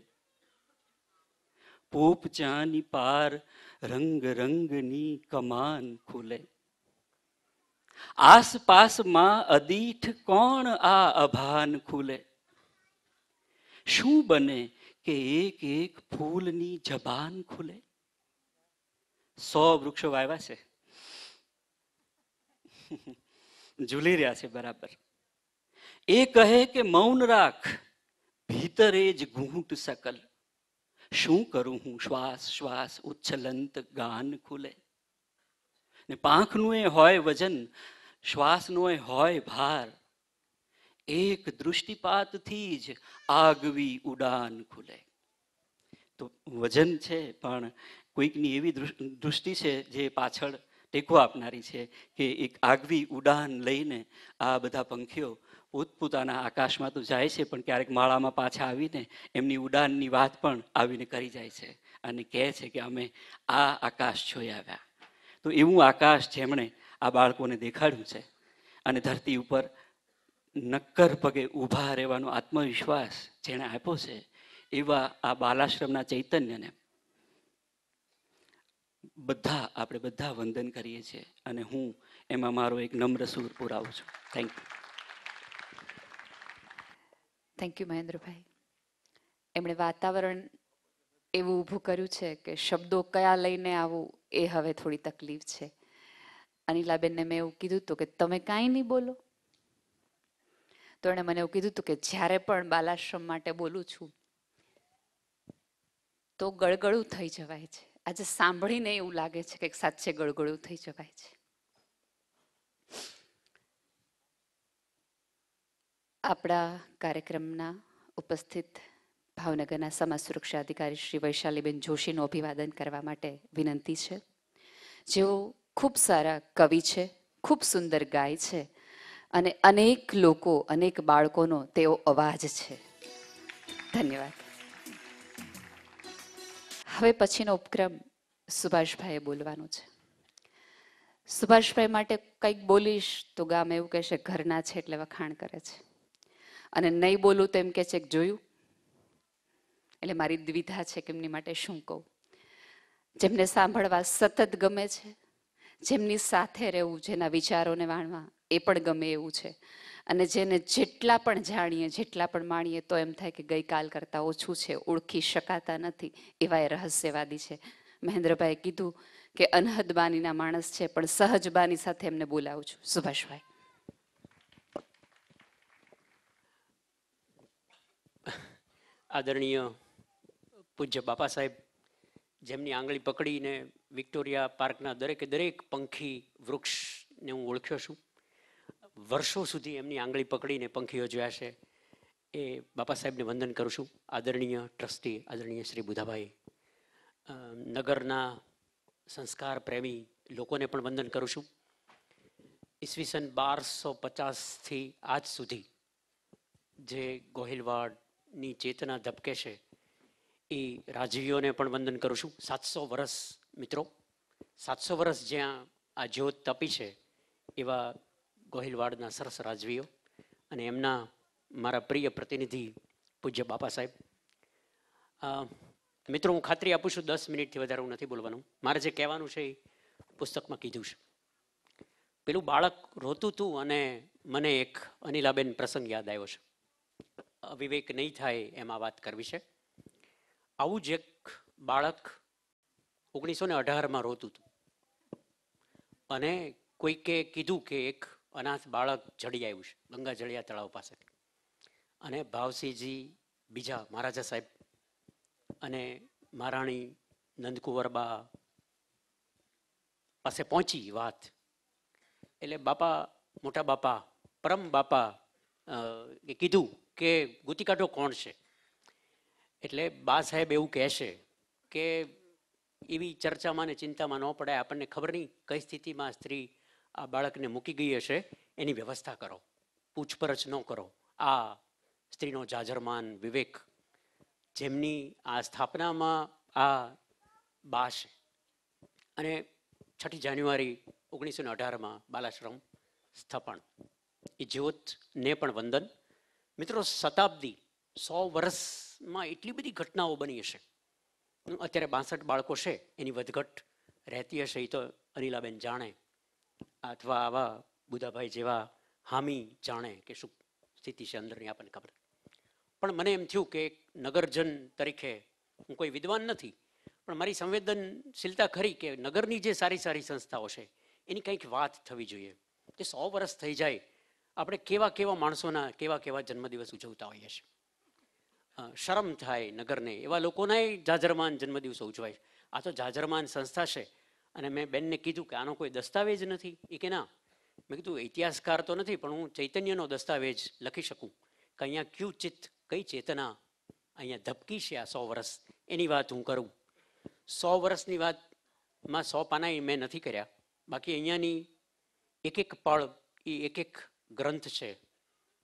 [SPEAKER 3] પોપચાની પાર રંગ રંગની કમાન ખુલે, આસપાસમાં અદીઠ કોણ આ અભાન ખુલે, શું બને કે એક એક ફૂલની જબાન ખુલે. સો વૃક્ષો વાવ્યા છે, ઝૂલી રહ્યા છે બરાબર. એ કહે કે મૌન રાખ, ભીતરે જ ઘૂંટ સકલ, શું કરું હું શ્વાસ શ્વાસ ઉચ્છલંત ગાન ખુલે. ને પાંખનું એ હોય વજન, શ્વાસનો એ હોય ભાર, એક દૃષ્ટિપાતથી જ આગવી ઉડાન ખુલે. તો વજન છે પણ કોઈકની એવી દૃષ્ટિ છે જે પાછળ ટેકો આપનારી છે કે એક આગવી ઉડાન લઈને આ બધા પંખીઓ પોતપોતાના આકાશમાં તો જાય છે, પણ ક્યારેક માળામાં પાછા આવીને એમની ઉડાનની વાત પણ આવીને કરી જાય છે અને કહે છે કે અમે આ આકાશ જોઈ આવ્યા. તો એવું આકાશ જેમણે આ બાળકોને દેખાડ્યું છે અને ધરતી ઉપર નક્કર પગે ઊભા રહેવાનો આત્મવિશ્વાસ જેણે આપ્યો છે, એવા આ બાલાશ્રમના ચૈતન્યને બધા આપણે બધા વંદન કરીએ છીએ અને હું એમાં મારો એક નમ્ર સૂર પુરાવું છું. Thank you.
[SPEAKER 1] Thank you Mahendrabhai. એમણે વાતાવરણ એવું ઊભું કર્યું છે કે શબ્દો કયા લઈને આવું એ હવે થોડી તકલીફ છે. અનિલાબેનને મેં એવું કીધું હતું કે તમે કાંઈ નહીં બોલો, તો એણે મને એવું કીધું હતું કે જ્યારે પણ બાલાશ્રમ માટે બોલું છું તો ગળગળું થઈ જવાય છે. આજે સાંભળીને એવું લાગે છે કે સાચે ગળગળું થઈ જવાય છે. આપણા કાર્યક્રમના ઉપસ્થિત ભાવનગરના સમાજ સુરક્ષા અધિકારી શ્રી વૈશાલીબેન જોશીનું અભિવાદન કરવા માટે વિનંતી છે. જેઓ ખૂબ સારા કવિ છે, ખૂબ સુંદર ગાય છે અને અનેક લોકો, અનેક બાળકોનો તેઓ અવાજ છે. ધન્યવાદ. હવે પછીનો ઉપક્રમ સુભાષભાઈએ બોલવાનો છે. સુભાષભાઈ માટે કંઈક બોલીશ તો ગામ એવું કહેશે ઘરના છે એટલે વખાણ કરે છે, અને નહીં બોલું તો એમ કહે છે કે જોયું. એટલે મારી દ્વિધા છે કે એમની માટે શું કહું. જેમને સાંભળવા સતત ગમે છે, જેમની સાથે રહેવું, જેના વિચારોને વાણવા એ પણ ગમે એવું છે, અને જેને જેટલા પણ જાણીએ, જેટલા પણ માણીએ તો એમ થાય કે ગઈકાલ કરતાં ઓછું છે, ઓળખી શકાતા નથી, એવા એ રહસ્યવાદી છે. મહેન્દ્રભાઈએ કીધું કે અનહદ બાનીના માણસ છે, પણ સહજ બાની સાથે એમને બોલાવું છું. સુભાષભાઈ.
[SPEAKER 4] આદરણીય પૂજ્ય બાપા સાહેબ, જેમની આંગળી પકડીને વિક્ટોરિયા પાર્કના દરેકે દરેક પંખી વૃક્ષને હું ઓળખ્યો છું. વર્ષો સુધી એમની આંગળી પકડીને પંખીઓ જોયા છે. એ બાપા સાહેબને વંદન કરું છું. આદરણીય ટ્રસ્ટી આદરણીય શ્રી બુધાભાઈ, નગરના સંસ્કાર પ્રેમી લોકોને પણ વંદન કરું છું. ઈસવીસન બારસો પચાસથી આજ સુધી જે ગોહિલવાડની ચેતના ધબકે છે એ રાજવીઓને પણ વંદન કરું છું. સાતસો વર્ષ મિત્રો, સાતસો વર્ષ જ્યાં આ જ્યોત તપી છે એવા ગોહિલવાડના સરસ રાજવીઓ અને એમના મારા પ્રિય પ્રતિનિધિ પૂજ્ય બાપા સાહેબ. મિત્રો, હું ખાતરી આપું છું દસ મિનિટથી વધારે હું નથી બોલવાનું. મારે જે કહેવાનું છે એ પુસ્તકમાં કીધું છે. પેલું બાળક રોતું હતું અને મને એક અનિલાબેન પ્રસંગ યાદ આવ્યો છે. અવિવેક નહીં થાય એમાં વાત કરવી છે. આવું જ એક બાળક ઓગણીસો ને અઢારમાં રોતું હતું અને કોઈકે કીધું કે એક અનાથ બાળક જડી આવ્યું છે ગંગા જળિયા તળાવ પાસે. અને ભાવસિંહજી બીજા મહારાજા સાહેબ અને મહારાણી નંદકુંવરબા પાસે પહોંચી વાત. એટલે બાપા, મોટા બાપા, પરમ બાપા એ કીધું કે ગોતી કાઢો કોણ છે. એટલે બા સાહેબ એવું કહેશે કે એવી ચર્ચામાં ને ચિંતામાં ન પડાય, આપણને ખબર નહીં કઈ સ્થિતિમાં સ્ત્રી આ બાળકને મૂકી ગઈ હશે, એની વ્યવસ્થા કરો, પૂછપરછ ન કરો. આ સ્ત્રીનો જાજરમાન વિવેક, જેમની આ સ્થાપનામાં આ બા છે. અને છઠ્ઠી જાન્યુઆરી ઓગણીસો ને અઢારમાં બાલાશ્રમ સ્થાપન. એ જ્યોતને પણ વંદન. મિત્રો, શતાબ્દી સો વર્ષમાં એટલી બધી ઘટનાઓ બની હશે. અત્યારે બાસઠ બાળકો છે, એની વધઘટ રહેતી હશે, એ તો અનિલાબેન જાણે, અથવા આવા બુધાભાઈ જેવા હામી જાણે કે શું સ્થિતિ છે અંદરની, આપણને ખબર. પણ મને એમ થયું કે એક નગરજન તરીકે, હું કોઈ વિદ્વાન નથી, પણ મારી સંવેદનશીલતા ખરી કે નગરની જે સારી સારી સંસ્થાઓ છે એની કંઈક વાત થવી જોઈએ. તે સો વર્ષ થઈ જાય, આપણે કેવા કેવા માણસોના કેવા કેવા જન્મદિવસ ઉજવતા હોઈએ છીએ. શરમ થાય નગરને, એવા લોકોના જાજરમાન જન્મદિવસો ઉજવાય. આ તો જાજરમાન સંસ્થા છે. અને મેં બેનને કીધું કે આનો કોઈ દસ્તાવેજ નથી. એ કે ના. મેં કીધું ઇતિહાસકાર તો નથી, પણ હું ચૈતન્યનો દસ્તાવેજ લખી શકું કે અહીંયા ક્યુ ચિત્ત, કઈ ચેતના અહીંયા ધબકી છે આ સો વર્ષ, એની વાત હું કરું. સો વર્ષની વાતમાં સો પાના મેં નથી કર્યા, બાકી અહીંયાની એક એક પળ એ એક એક ગ્રંથ છે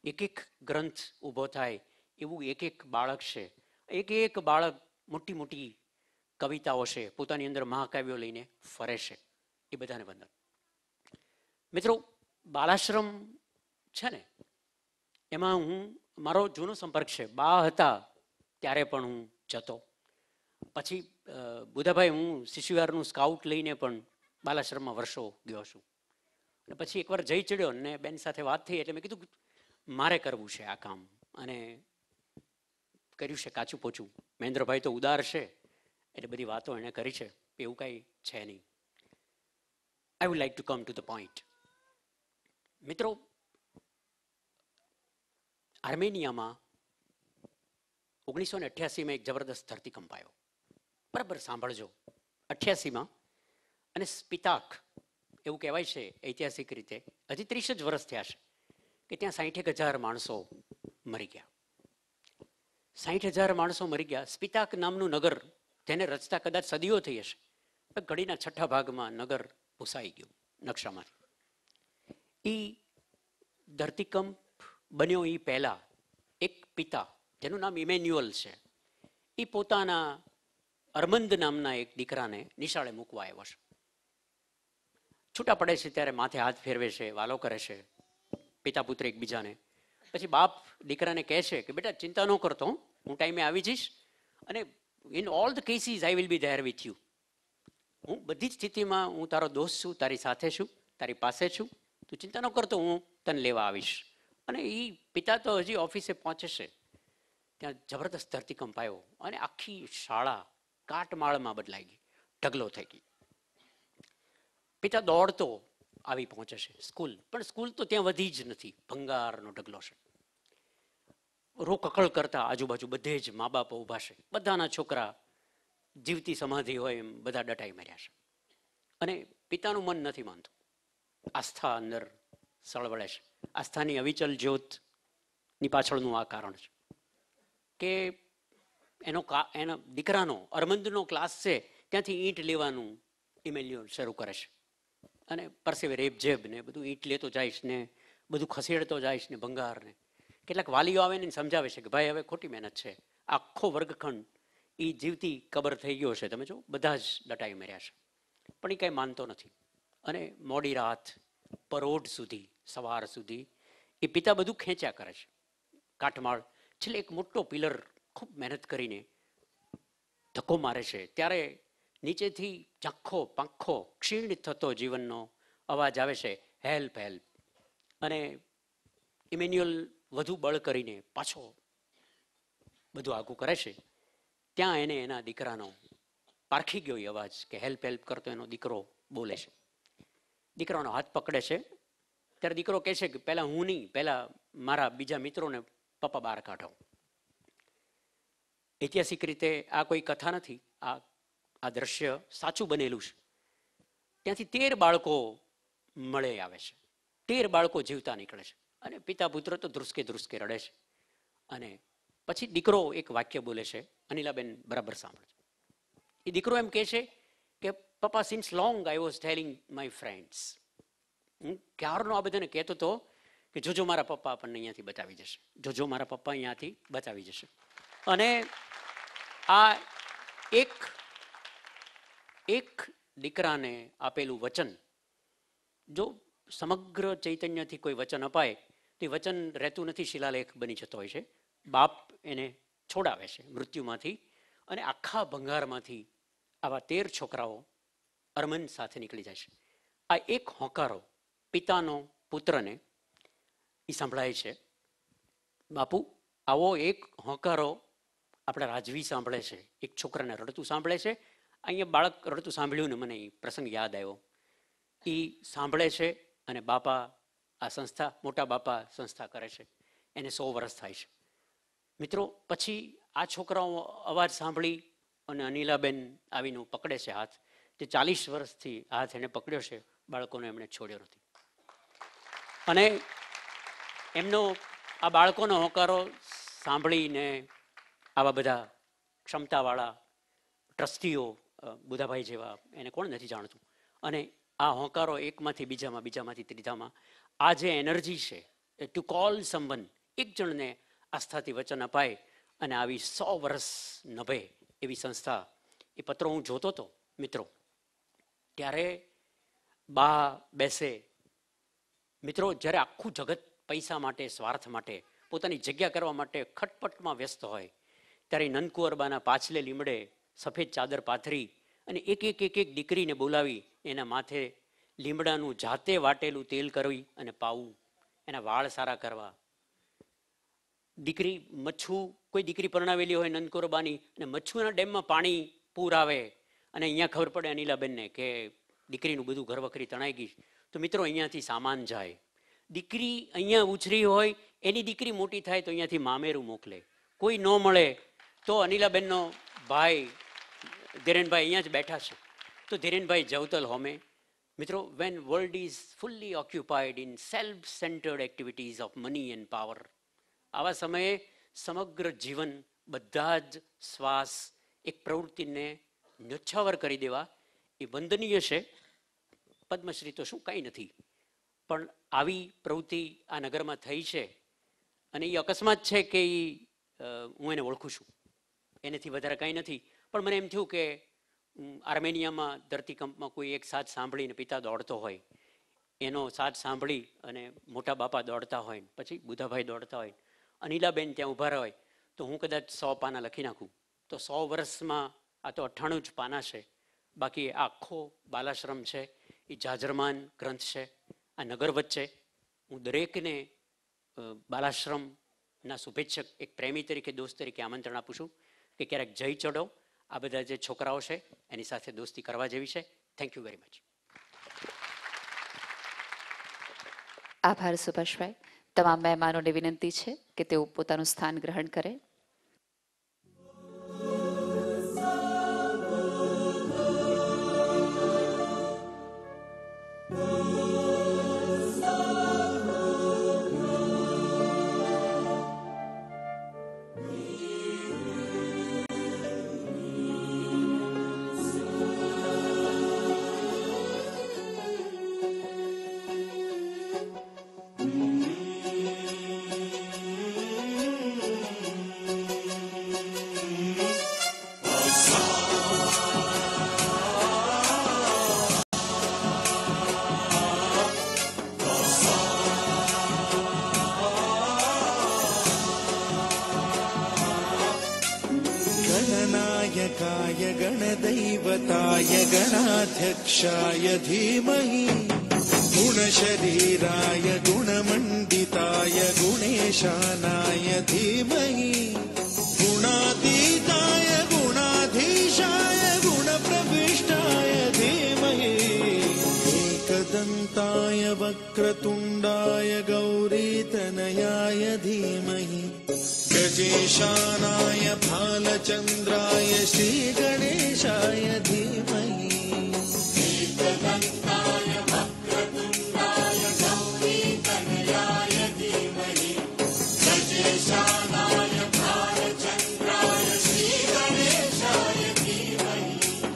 [SPEAKER 4] એક એક ગ્રંથ ઊભો થાય એવું એક એક બાળક છે. એક એક બાળક મોટી મોટી કવિતાઓ છે, પોતાની અંદર મહાકાવ્યો લઈને ફરે છે. એ બધાને વંદન. મિત્રો, બાલાશ્રમ છે ને, એમાં હું મારો જૂનો સંપર્ક છે. બા હતા ત્યારે પણ હું જતો. પછી બુધાભાઈ, હું શિશુવિહારનું સ્કાઉટ લઈને પણ બાલાશ્રમમાં વર્ષો ગયો છું. અને પછી એકવાર જઈ ચડ્યો ને બેન સાથે વાત થઈ એટલે મેં કીધું મારે કરવું છે આ કામ, અને કર્યું છે કાચું પોચું. મહેન્દ્રભાઈ તો ઉદાર છે એટલે બધી વાતો એણે કરી છે, એવું કાંઈ છે નહીં. I would like to come to the point. મિત્રો, આર્મેનિયામાં ઓગણીસો ને અઠ્યાસીમાં એક જબરદસ્ત ધરતીકંપ આવ્યો. બરાબર સાંભળજો, અઠ્યાસીમાં. અને સ્પિતાક એવું કહેવાય છે ઐતિહાસિક રીતે, હજી ત્રીસ જ વર્ષ થયા છે કે ત્યાં સાઠેક હજાર માણસો મરી ગયા. સાઠ હજાર માણસો મરી ગયા. સ્પિતાક નામનું નગર, જેને રચતા કદાચ સદીઓ થઈ હશે, ઘડીના છઠ્ઠા ભાગમાં નગર ભૂસાઈ ગયું નકશામાંથી. એ ધરતીકંપ બન્યો એ પહેલા એક પિતા, જેનું નામ ઇમેન્યુઅલ છે, એ પોતાના અરમંદ નામના એક દીકરાને નિશાળે મૂકવા આવ્યો છે. છૂટા પડે છે ત્યારે માથે હાથ ફેરવે છે, વાલો કરે છે પિતા પુત્ર એકબીજાને. પછી બાપ દીકરાને કહે છે કે બેટા ચિંતા ન કરતો, હું ટાઈમે આવી જઈશ, અને in all the cases I will be there with you. હું બધી જ સ્થિતિમાં હું તારો દોસ્ત છું, તારી સાથે છું, તારી પાસે છું, તું ચિંતા ન કરતો, હું તને લેવા આવીશ. અને એ પિતા તો હજી ઓફિસે પહોંચે છે ત્યાં જબરદસ્ત ધરતીકંપ આવ્યો અને આખી શાળા કાટમાળમાં બદલાઈ ગઈ, ઢગલો થઈ ગઈ. પિતા દોડતો આવી પહોંચે છે સ્કૂલ, પણ સ્કૂલ તો ત્યાં વધી જ નથી, ભંગારનો ઢગલો છે. રોકકળ કરતા આજુબાજુ બધે જ મા બાપ ઊભા છે, બધાના છોકરા જીવતી સમાધિ હોય એમ બધા ડટાઈ મર્યા છે. અને પિતાનું મન નથી માનતું, આસ્થા અંદર સળવળે છે. આસ્થાની અવિચલ જ્યોતની પાછળનું આ કારણ છે કે એનો એના દીકરાનો અરમંદનો ક્લાસ છે, ત્યાંથી ઈંટ લેવાનું ઇમેન્યુઅલ શરૂ કરે છે. અને પરસેવે રેબઝેબ ને બધું ઈંટ લેતો જઈશ ને બધું ખસેડતો જઈશ ને ભંગાર ને. કેટલાક વાલીઓ આવે ને સમજાવે છે કે ભાઈ હવે ખોટી મહેનત છે, આખો વર્ગખંડ એ જીવતી કબર થઈ ગયો છે, તમે જો બધા જ ડટાઈ મર્યા છે. પણ એ કાંઈ માનતો નથી. અને મોડી રાત પરોઢ સુધી, સવાર સુધી એ પિતા બધું ખેંચ્યા કરે છે. કાટમાળ છેલ્લે એક મોટો પિલર ખૂબ મહેનત કરીને ધક્કો મારે છે, ત્યારે નીચેથી ઝાંખો પાંખો ક્ષીણ થતો જીવનનો અવાજ આવે છે, હેલ્પ હેલ્પ. અને ઇમેન્યુઅલ વધુ બળ કરીને પાછો બધું આગું કરે છે. ત્યાં એને એના દીકરાનો પારખી ગયો એ અવાજ કે હેલ્પ હેલ્પ કરતો એનો દીકરો બોલે છે. દીકરાનો હાથ પકડે છે ત્યારે દીકરો કહે છે કે પહેલાં હું નહીં, પહેલાં મારા બીજા મિત્રોને પપ્પા બહાર કાઢો. ઐતિહાસિક રીતે આ કોઈ કથા નથી, આ આ દ્રશ્ય સાચું બનેલું છે. ત્યાંથી તેર બાળકો મળે આવે છે, તેર બાળકો જીવતા નીકળે છે. અને પિતા પુત્ર તો ધ્રુસકે ધ્રુસકે રડે છે. અને પછી દીકરો એક વાક્ય બોલે છે, અનિલાબેન બરાબર સાંભળે છે. એ દીકરો એમ કહે છે કે પપ્પા, since long I was telling my friends, હું ક્યારનો આ બધાને કહેતો હતો કે જોજો મારા પપ્પા આપણને અહીંયાથી બચાવી જશે, જોજો મારા પપ્પા અહીંયાથી બચાવી જશે. અને આ એક એક દીકરાને આપેલું વચન, જો સમગ્ર ચૈતન્યથી કોઈ વચન અપાય તો એ વચન રહેતું નથી, શિલાલેખ બની જતો હોય છે. બાપ એને છોડાવે છે મૃત્યુમાંથી, અને આખા ભંગારમાંથી આવા તેર છોકરાઓ અરમન સાથે નીકળી જાય છે. આ એક હોંકારો પિતાનો પુત્રને એ સંભળાય છે. બાપુ, આવો એક હોંકારો આપણા રાજવી સાંભળે છે, એક છોકરાને રડતું સાંભળે છે. અહીંયા બાળક રડતું સાંભળ્યું ને મને એ પ્રસંગ યાદ આવ્યો. એ સાંભળે છે અને બાપા આ સંસ્થા, મોટા બાપા સંસ્થા કરે છે. એને સો વર્ષ થાય છે. મિત્રો, પછી આ છોકરાઓ અવાજ સાંભળી અને અનિલાબેન આવીને પકડે છે હાથ, જે ચાલીસ વર્ષથી હાથ એને પકડ્યો છે, બાળકોને એમણે છોડ્યો નથી. અને એમનો આ બાળકોનો હોંકારો સાંભળીને આવા બધા ક્ષમતાવાળા ટ્રસ્ટીઓ, બુધાભાઈ જેવા, એને કોણ નથી જાણતું, અને આ હોંકારો એકમાંથી બીજામાં, બીજામાંથી ત્રીજામાં, આ જે એનર્જી છે ટુ કોલ સમવન, એક જણને આસ્થાથી વચન અપાય અને આવી સો વર્ષ નભે એવી સંસ્થા. એ પત્રો હું જોતો હતો મિત્રો, ત્યારે બા બેસે. મિત્રો, જ્યારે આખું જગત પૈસા માટે, સ્વાર્થ માટે, પોતાની જગ્યા કરવા માટે ખટપટમાં વ્યસ્ત હોય, ત્યારે નંદકુંવરબાના પાછલે લીમડે સફેદ ચાદર પાથરી અને એક એક એક એક દીકરીને બોલાવી એના માથે લીમડાનું જાતે વાટેલું તેલ કરવી અને પાવું, એના વાળ સારા કરવા. દીકરી મચ્છુ, કોઈ દીકરી પરણાવેલી હોય નંદકુંવરબાની, અને મચ્છુના ડેમમાં પાણી પૂર આવે અને અહીંયા ખબર પડે અનિલાબેનને કે દીકરીનું બધું ઘર વખરી તણાઈ ગઈ, તો મિત્રો અહીંયાથી સામાન જાય. દીકરી અહીંયા ઉછરી હોય, એની દીકરી મોટી થાય તો અહીંયાથી મામેરું મોકલે. કોઈ ન મળે તો અનિલાબેનનો ભાઈ ધીરેનભાઈ અહીંયા જ બેઠા છે, તો ધીરેનભાઈ જવતલ હોમે. મિત્રો, when world is fully occupied in self centred activities of money and power, આવા સમયે સમગ્ર જીવન, બધા જ શ્વાસ એક પ્રવૃત્તિને ન્યોછાવર કરી દેવા એ વંદનીય છે. પદ્મશ્રી તો શું કંઈ નથી, પણ આવી પ્રવૃત્તિ આ નગરમાં થઈ છે અને એ અકસ્માત છે કે એ હું એને ઓળખું છું, એનાથી વધારે કંઈ નથી. પણ મને એમ થયું કે આર્મેનિયામાં ધરતીકંપમાં કોઈ એક સાથ સાંભળીને પિતા દોડતો હોય, એનો સાથ સાંભળી અને મોટા બાપા દોડતા હોય, પછી બુધાભાઈ દોડતા હોય, અનિલાબેન ત્યાં ઊભા હોય, તો હું કદાચ સો પાના લખી નાખું તો સો વર્ષમાં આ તો અઠ્ઠાણું જ પાના છે. બાકી આખો બાલાશ્રમ છે એ જાજરમાન ગ્રંથ છે. આ નગર વચ્ચે હું દરેકને બાલાશ્રમના શુભેચ્છક, એક પ્રેમી તરીકે, દોસ્ત તરીકે આમંત્રણ આપું છું કે ક્યારેક જઈ ચડો. આ બધા જે છોકરાઓ છે એની સાથે દોસ્તી કરવા જેવી છે. Thank you very much.
[SPEAKER 1] આભાર સુભાષભાઈ. તમામ મહેમાનોને વિનંતી છે કે તેઓ પોતાનું સ્થાન ગ્રહણ કરે.
[SPEAKER 5] गणाध्यक्षाय धीमहि गुणशरीराय गुणमण्डिताय गुणेशानाय धीमहि गुणातीताय गुणाधीशाय गुणप्रविष्टाय धीमहि एकदन्ताय वक्रतुण्डाय गौरीतनयाय धीमहि गजेशानाय भालचन्द्राय श्रीगणेशाय धीमहि एकदन्ताय वक्रतुण्डाय गौरीतनयाय धीमहि गजेशानाय भालचन्द्राय श्रीगणेशाय धीमहि.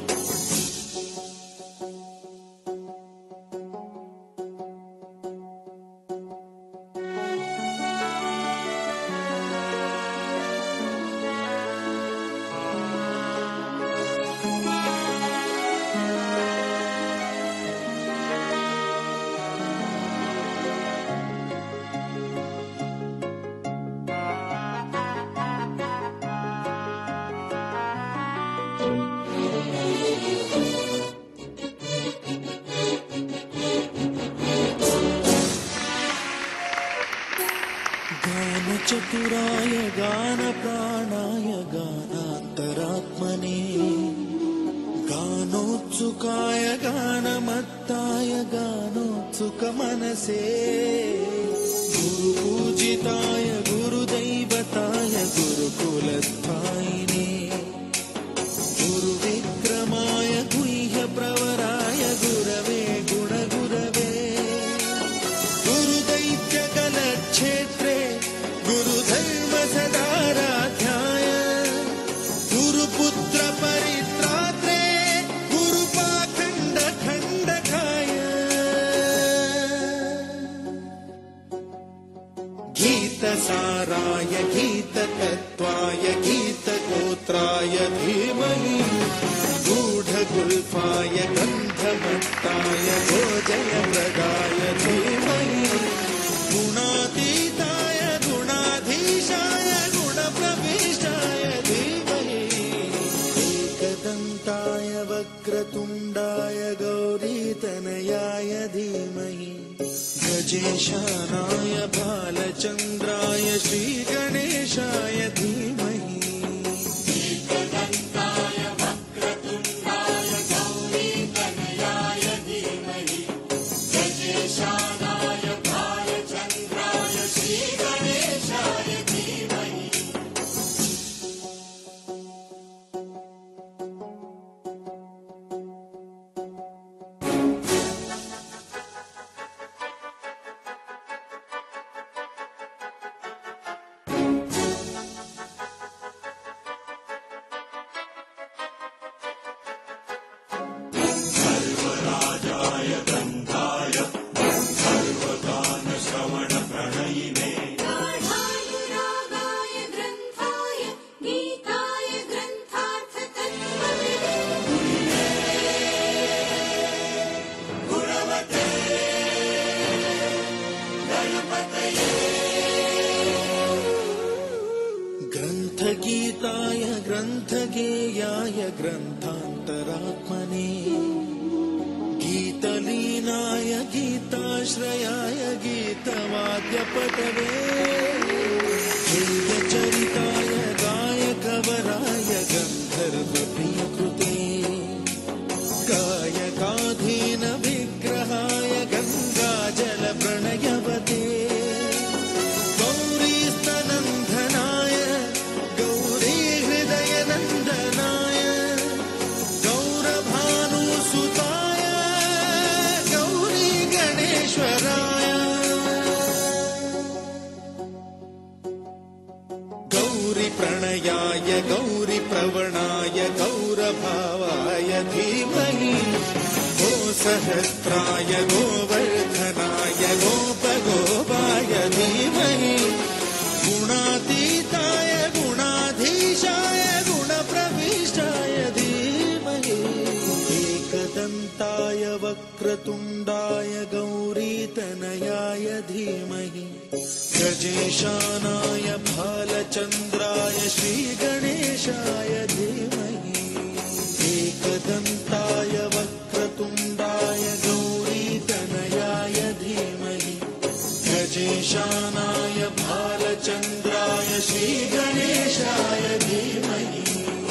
[SPEAKER 5] चतुराय गान प्राणाय गानान्तरात्मने गानोत्सुकाय गानमत्ताय गानोत्सुक मनसे गुरुपूजिताय गुरुदैवताय गुरुकुलस्थायिने गुरुविक्रमाय गुह्य प्रवराय गुरवे गुणगुरवे गुरुदैत्यकलक्षेत्रे गुरुधर्म सदाराध्याय गुरुपुत्र परित्रात्रे गुरुपाखण्ड खण्डकाय गीतसाराय गीततत्त्वाय गीतगोत्राय धीमहि गूढगुल्फाय गन्धभट्टाय भोजनप्रदाय धीमहि गुणातीताय गुणाधीशाय गुणप्रविष्टाय धीमहि एकदन्ताय वक्रतुण्डाय गौरीतनयाय धीमहि गजेशानाय बालचन्द्राय श्रीगणेशाय धीमहि एकदन्ताय वक्रतुण्डाय गौरीतनयाय धीमहि गजेशानाय बालचन्द्राय श्रीगणेशाय धीमहि ग्रन्थगीताय ग्रन्थगेयाय ग्रन्थान्तरात्मने गीतलीनाय गीताश्रयाय गीतवाद्यपटवे गीतचरिताय गायकवराय गन्धर्वप्रियकृते गायकाधीन विग्रहाय गङ्गाजलप्रणयवते गौरीस्तनन्दनाय गौरीहृदयनन्दनाय गौरभानुसुताय गौरीगणेश्वराय गौरीप्रणयाय गौरीप्रवणाय गौरभावाय धीमहि गो सहस्राय गोवर्धनाय गोपगोपाय धीमहि गुणातीताय गुणाधीशाय गुणप्रविष्टाय धीमहि एकदन्ताय वक्रतुण्डाय गौरीतनयाय धीमहि गजेशानाय भालचन्द्राय श्रीगणेशाय धीमहि एकदन्ताय वक्रतुण्डाय गौरीतनयाय धीमहि गजेशानाय भालचन्द्राय श्रीगणेशाय धीमहि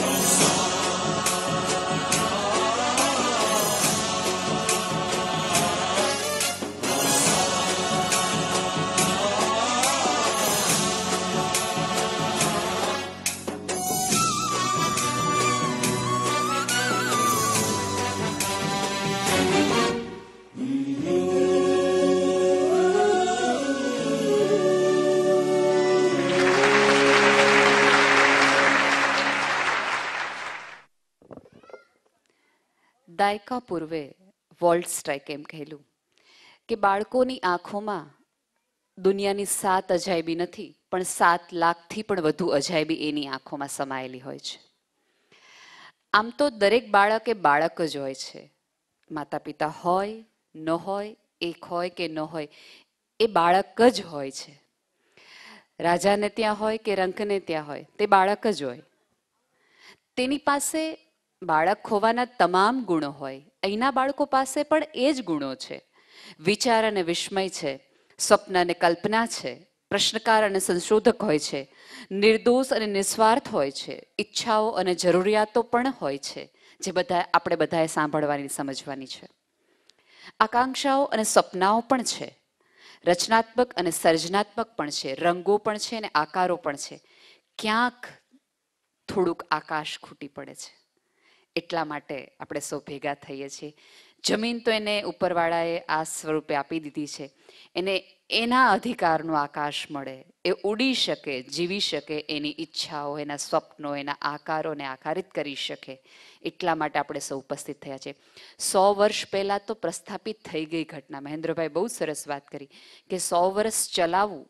[SPEAKER 1] દાયકા પૂર્વે વોલ્ટ સ્ટ્રાઇક એમ કહેલું કે બાળકોની આંખોમાં દુનિયાની સાત અજાયબી નથી પણ સાત લાખથી પણ વધુ અજાયબી એની આંખોમાં સમાયેલી હોય છે. આમ તો દરેક બાળક એ બાળક જ હોય છે. માતા પિતા હોય ન હોય, એક હોય કે ન હોય, એ બાળક જ હોય છે. રાજાને ત્યાં હોય કે રંકને ત્યાં હોય, તે બાળક જ હોય. તેની પાસે બાળક હોવાના તમામ ગુણો હોય. અહીંના બાળકો પાસે પણ એ જ ગુણો છે. વિચાર અને વિસ્મય છે, સ્વપ્ન અને કલ્પના છે, પ્રશ્નકાર અને સંશોધક હોય છે, નિર્દોષ અને નિસ્વાર્થ હોય છે, ઈચ્છાઓ અને જરૂરિયાતો પણ હોય છે, જે બધા આપણે બધાએ સાંભળવાની સમજવાની છે. આકાંક્ષાઓ અને સપનાઓ પણ છે, રચનાત્મક અને સર્જનાત્મક પણ છે, રંગો પણ છે અને આકારો પણ છે. ક્યાંક થોડુંક આકાશ ખૂટી પડે છે. એટલા માટે આપણે સૌ ભેગા થઈએ છીએ. જમીન તો એને ઉપરવાળાએ આ સ્વરૂપે આપી દીધી છે. એને એના અધિકારનું આકાશ મળે, એ ઉડી શકે, જીવી શકે, એની ઈચ્છાઓ, એના સ્વપ્નો, એના આકારોને આકારિત કરી શકે. એટલા માટે આપણે સૌ ઉપસ્થિત થયા છે. સો વર્ષ પહેલાં તો પ્રસ્થાપિત થઈ ગઈ ઘટના. મહેન્દ્રભાઈ બહુ સરસ વાત કરી કે સો વર્ષ ચલાવવું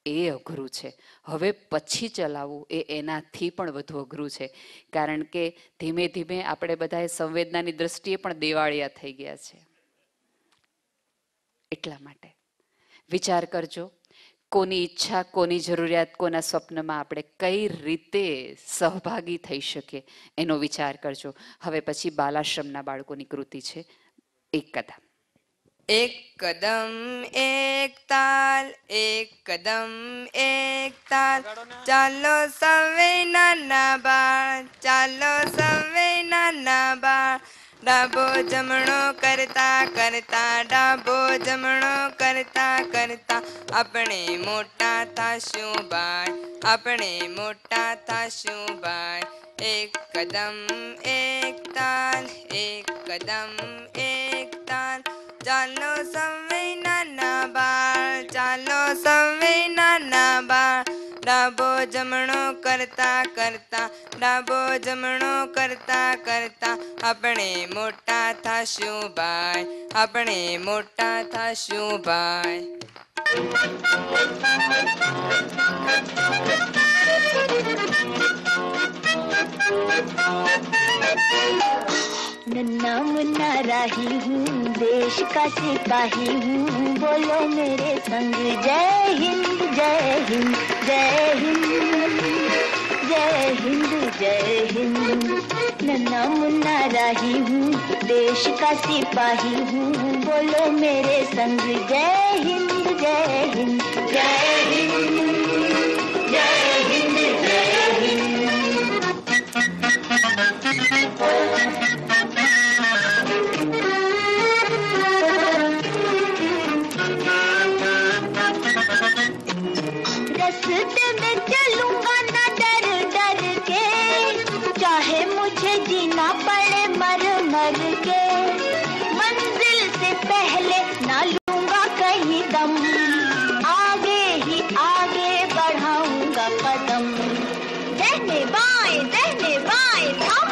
[SPEAKER 1] એ અઘરું છે. હવે પછી ચલાવવું એ એનાથી પણ વધુ અઘરું છે, કારણ કે ધીમે ધીમે આપણે બધાએ સંવેદનાની દ્રષ્ટિએ પણ દેવાળિયા થઈ ગયા છે. એટલા માટે વિચાર કરજો, કોની ઈચ્છા, કોની જરૂરિયાત, કોના સ્વપ્નમાં આપણે કઈ રીતે સહભાગી થઈ શકીએ એનો વિચાર કરજો. હવે પછી બાલાશ્રમના બાળકોની કૃતિ છે એક કદમ.
[SPEAKER 6] એક કદમ એક તાલ, એક કદમ એક તાલ, ચાલો સવે નાના બાળ, ચાલો સવે નાના બાળ, ડાબો જમણો કરતા કરતા, ડાબો જમણો કરતા કરતા, આપણે મોટા થાશું ભાઈ, આપણે મોટા થાશું ભાઈ. એક કદમ એક તાલ, એક કદમ એક તાલ, ચાલો સવે નાના બાળ, ચાલો સવે નાના બાળ, ડાબો જમણો કરતા કરતા, ડાબો જમણો કરતા કરતા, આપણે મોટા થાશું ભાઈ, આપણે મોટા થાશું ભાઈ.
[SPEAKER 7] नन्ना मुन्ना राही हूँ, देश का सिपाही हूँ, बोलो मेरे संग जय हिंद जय हिंद जय हिंद जय हिंद जय हिंद. नन्ना मुन्ना राही हूँ, देश का सिपाही हूँ, बोलो मेरे संग जय हिंद जय हिंद जय हिंद जय हिंद जय हिंद. रास्ते में चलूंगा ना डर डर के, चाहे मुझे जीना पड़े मर मर के, मंजिल से पहले ना लूंगा कहीं दम, आगे ही आगे बढ़ाऊंगा कदम, दहने बाएं दहने बाएं थम.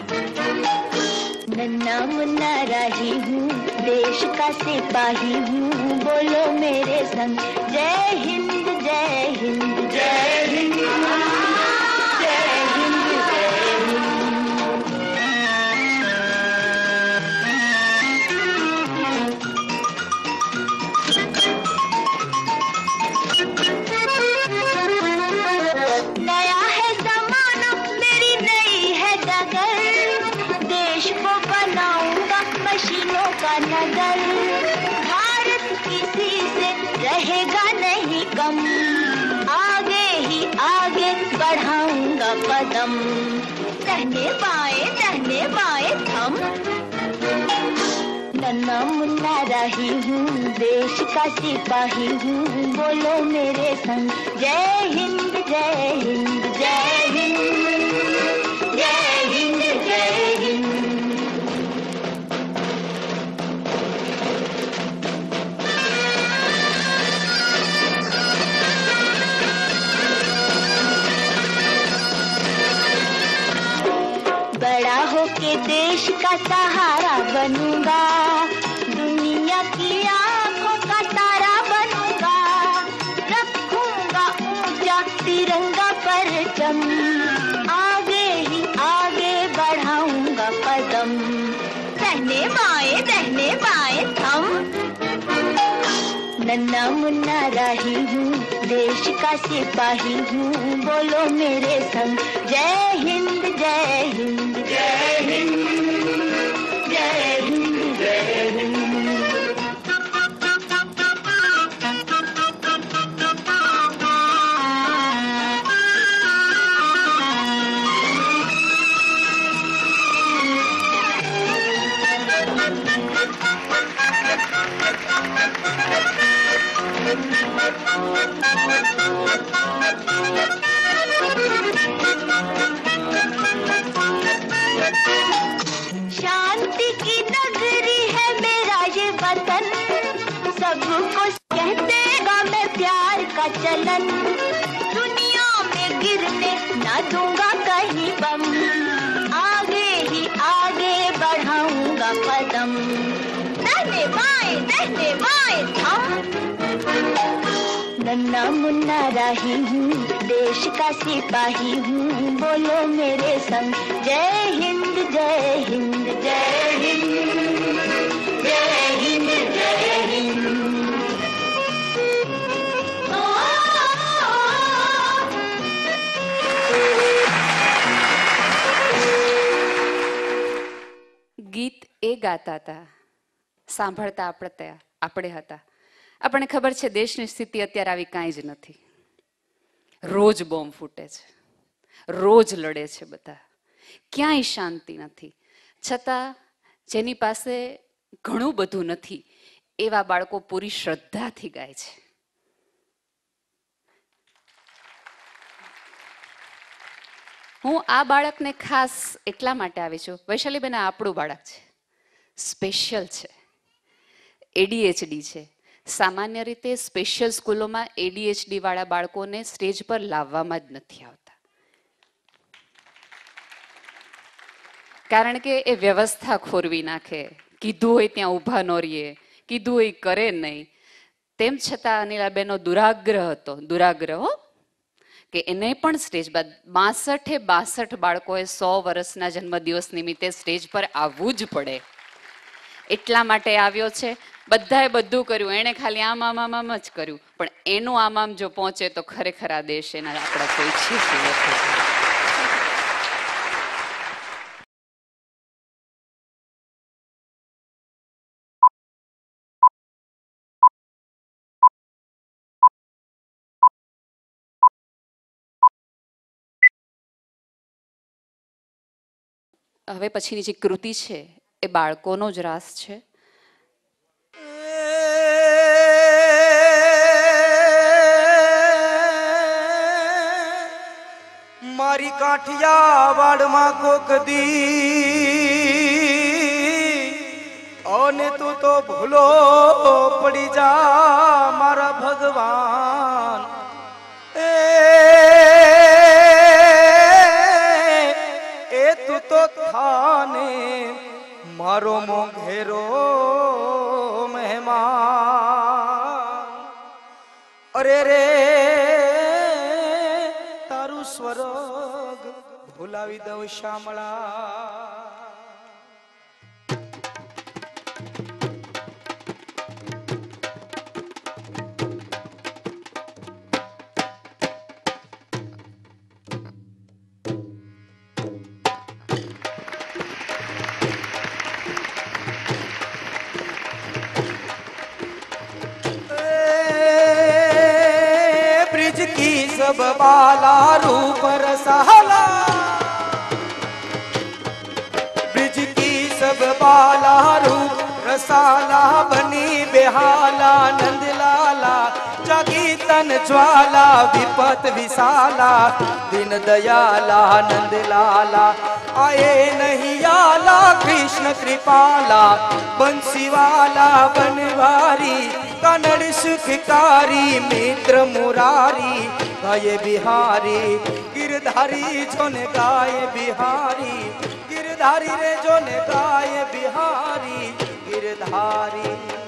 [SPEAKER 7] नन्ना मुन्ना राही हूँ, देश का सिपाही हूँ, बोलो मेरे संग जय हिंद जय हिंद जय हिंद जय हिंद जय हिंद. नया है जमाना, मेरी नई है डगर, देश को बनाऊंगा मशीनों का नगर, भारत किसी से रहेगा नहीं कम, आगे ही आगे बढ़ाऊंगा कदम, दहने बाएं दहने बाएं थम. नन्ना मुन्ना राही हूँ, देश का सिपाही हूँ, बोलो मेरे संग जय हिंद जय हिंद जय हिंद जय हिंद जय हिंद. बड़ा होके देश का सहारा बनूंगा, दुनिया की आंखों का तारा बनूंगा, रखूंगा ऊंचा तिरंगा परचम, आगे ही आगे बढ़ाऊंगा कदम, दहने बाएं दहने बाएं थम. नन्ना मुन्ना राही हूँ, देश का सिपाही हूँ, बोलो मेरे संग जय हिंद जय हिंद जय हिंद जय हिंद जय हिंद. शांति की नगरी है मेरा ये वतन, सबको कहतेगा मैं प्यार का चलन, दुनिया में गिरने ना दूंगा कहीं बम, आगे ही आगे बढ़ाऊंगा कदम, दहने बाएं दहने बाएं थम. नन्ना मुन्ना राही हूँ, देश का सिपाही हूँ, बोलो मेरे संग जय हिंद जय हिंद जय हिंद जय हिंद जय हिंद।
[SPEAKER 1] ગીત એ ગાતા હતા, સાંભળતા આપણે આપણે હતા. આપણને ખબર છે દેશની સ્થિતિ અત્યારે આવી કાંઈ જ નથી. રોજ બોમ્બ ફૂટે છે, રોજ લડે છે બધા, ક્યાંય શાંતિ નથી. છતાં જેની પાસે ઘણું બધું નથી એવા બાળકો પૂરી શ્રદ્ધાથી ગાય છે. હું આ બાળકને ખાસ એટલા માટે આવી છું, વૈશાલીબેન આ આપણું બાળક છે, સ્પેશિયલ છે, એડીએચડી છે. સામાન્ય રીતે સ્પેશિયલ સ્કૂલોમાં એડીએચડી વાળા બાળકોને સ્ટેજ પર લાવવામાં જ નથી આવતા, કારણ કે એ વ્યવસ્થા ખોરવી નાખે, કીધું હોય ત્યાં ઊભા ન રહીએ, કીધું હોય કરે નહીં. તેમ છતાં અનિલાબેનનો દુરાગ્રહ હતો, દુરાગ્રહ કે એને પણ સ્ટેજ પર બાસઠે બાસઠ બાળકોએ સો વર્ષના જન્મદિવસ નિમિત્તે સ્ટેજ પર આવવું જ પડે એટલા માટે આવ્યો છે. બધાએ બધું કર્યું, એણે ખાલી આમ આમ આમ આમ જ કર્યું, પણ એનું આમ આમ જો પહોંચે તો ખરેખર આ દેશ એના આપણા કોઈ ઈચ્છીએ છીએ. હવે પછીની જે કૃતિ છે એ બાળકોનો જ રાસ છે.
[SPEAKER 8] મારી કાઠિયાવાડમાં કોક દી અને તું તો ભૂલો પડી જા મારા ભગવાન. એ એ તું તો થાને મારો મોઘેરો મહેમાન. અરે રે તારું સ્વર્ગ ભૂલાવી દઉં શામળા. सब बाला रूप रसाला, ब्रिज की सब बाला रूप रसाला, बनी बेहाला नंदलाला, जागी तन ज्वाला विपत विशाला, दिन दयाला नंदलाला, आए नहीं आला कृष्ण कृपाला, बंसीवाला बनवारी कन्नड़ सुखकारी मित्र मुरारी, गाये बिहारी गिरधारी जो ने गाये बिहारी, गिरधारी रे जो ने गाये बिहारी गिरधारी.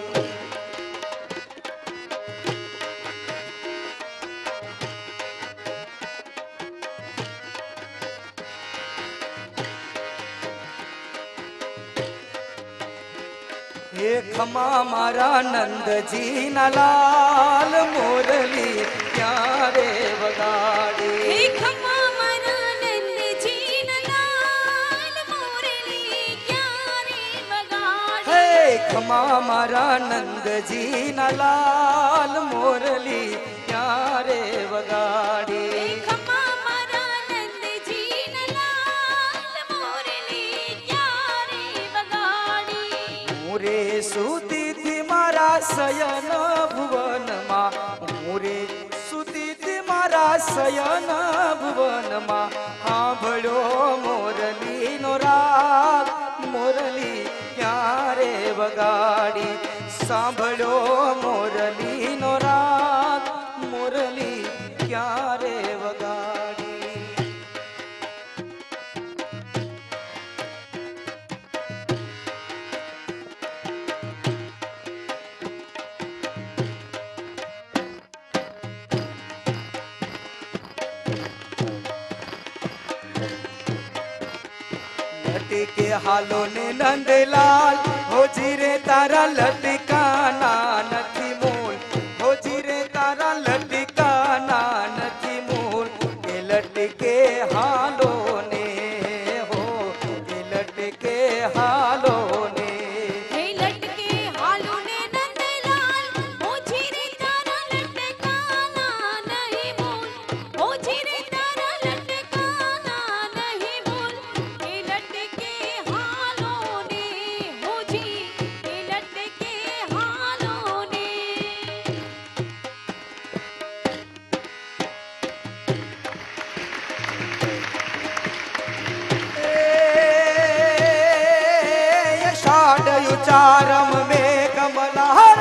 [SPEAKER 8] हे खमा मारा नंद जी ना लाल मोरली प्यारे वगाड़ी.
[SPEAKER 9] हे खमा मारा नंद जी ना लाल मोरली प्यारे वगाड़ी.
[SPEAKER 8] हे खमा मारा नंद जी ना लाल मोरली प्यारे वगाड़ी.
[SPEAKER 9] खमा मारा नंद जी ना लाल मोरली प्यारे वगाड़ी.
[SPEAKER 8] मुरे सुती थी मारा शयन भुवन मा, मुरे सुती थी मारा शयन भुवन मा, सांभळो मोरली नो राग मोरली क्यारे वगाड़ी. सांभळो मोरली नो राग मोरली क्यारे वगाड़ी. लटके हालो ने नंदलाल होजी रे तारा लटकाना नथी मूल होजी रे तारा लटकाना नथी मूल के लटके हालो ने हो के लटके हालो ने
[SPEAKER 9] हे लटके हालो ने नंदलाल होजी रे तारा लटकाना नहीं मूल होजी रे तारा लटकाना नहीं मूल हे लटके हालो ने होजी हे लटके हालो ने
[SPEAKER 8] षाढ़ उचारम में कमलहार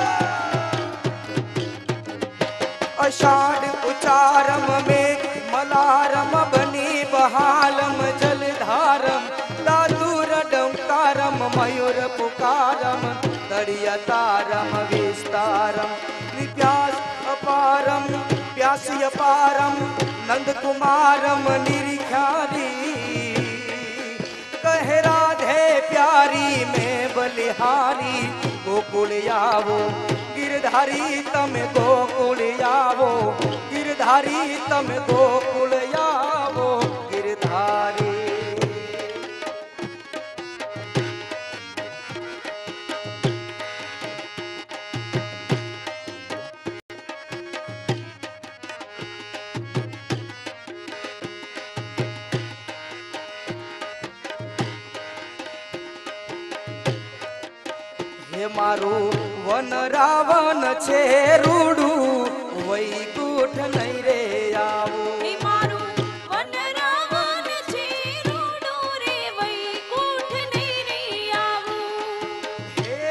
[SPEAKER 8] अषाढ़ उचारम में मलारम बनी बहालम जलधारम दादूर डंकारम मयूर पुकारम तड़िया तारम विस्तारम प्यास अपारम प्यासी अपारम नंद कुमारम निरिख्यारी कहे राधे प्यारी में बलिहारी गोकुल आवो गिरधारी तम गोकुल आवो गिरधारी तम गोकुल आवो गिरधारी हे मारू वन रावण छे रूडू वैकुंठ नहीं रे आवो
[SPEAKER 9] हे मारू वन रावण छे रूडू रे वैकुंठ नहीं रे आवो
[SPEAKER 8] हे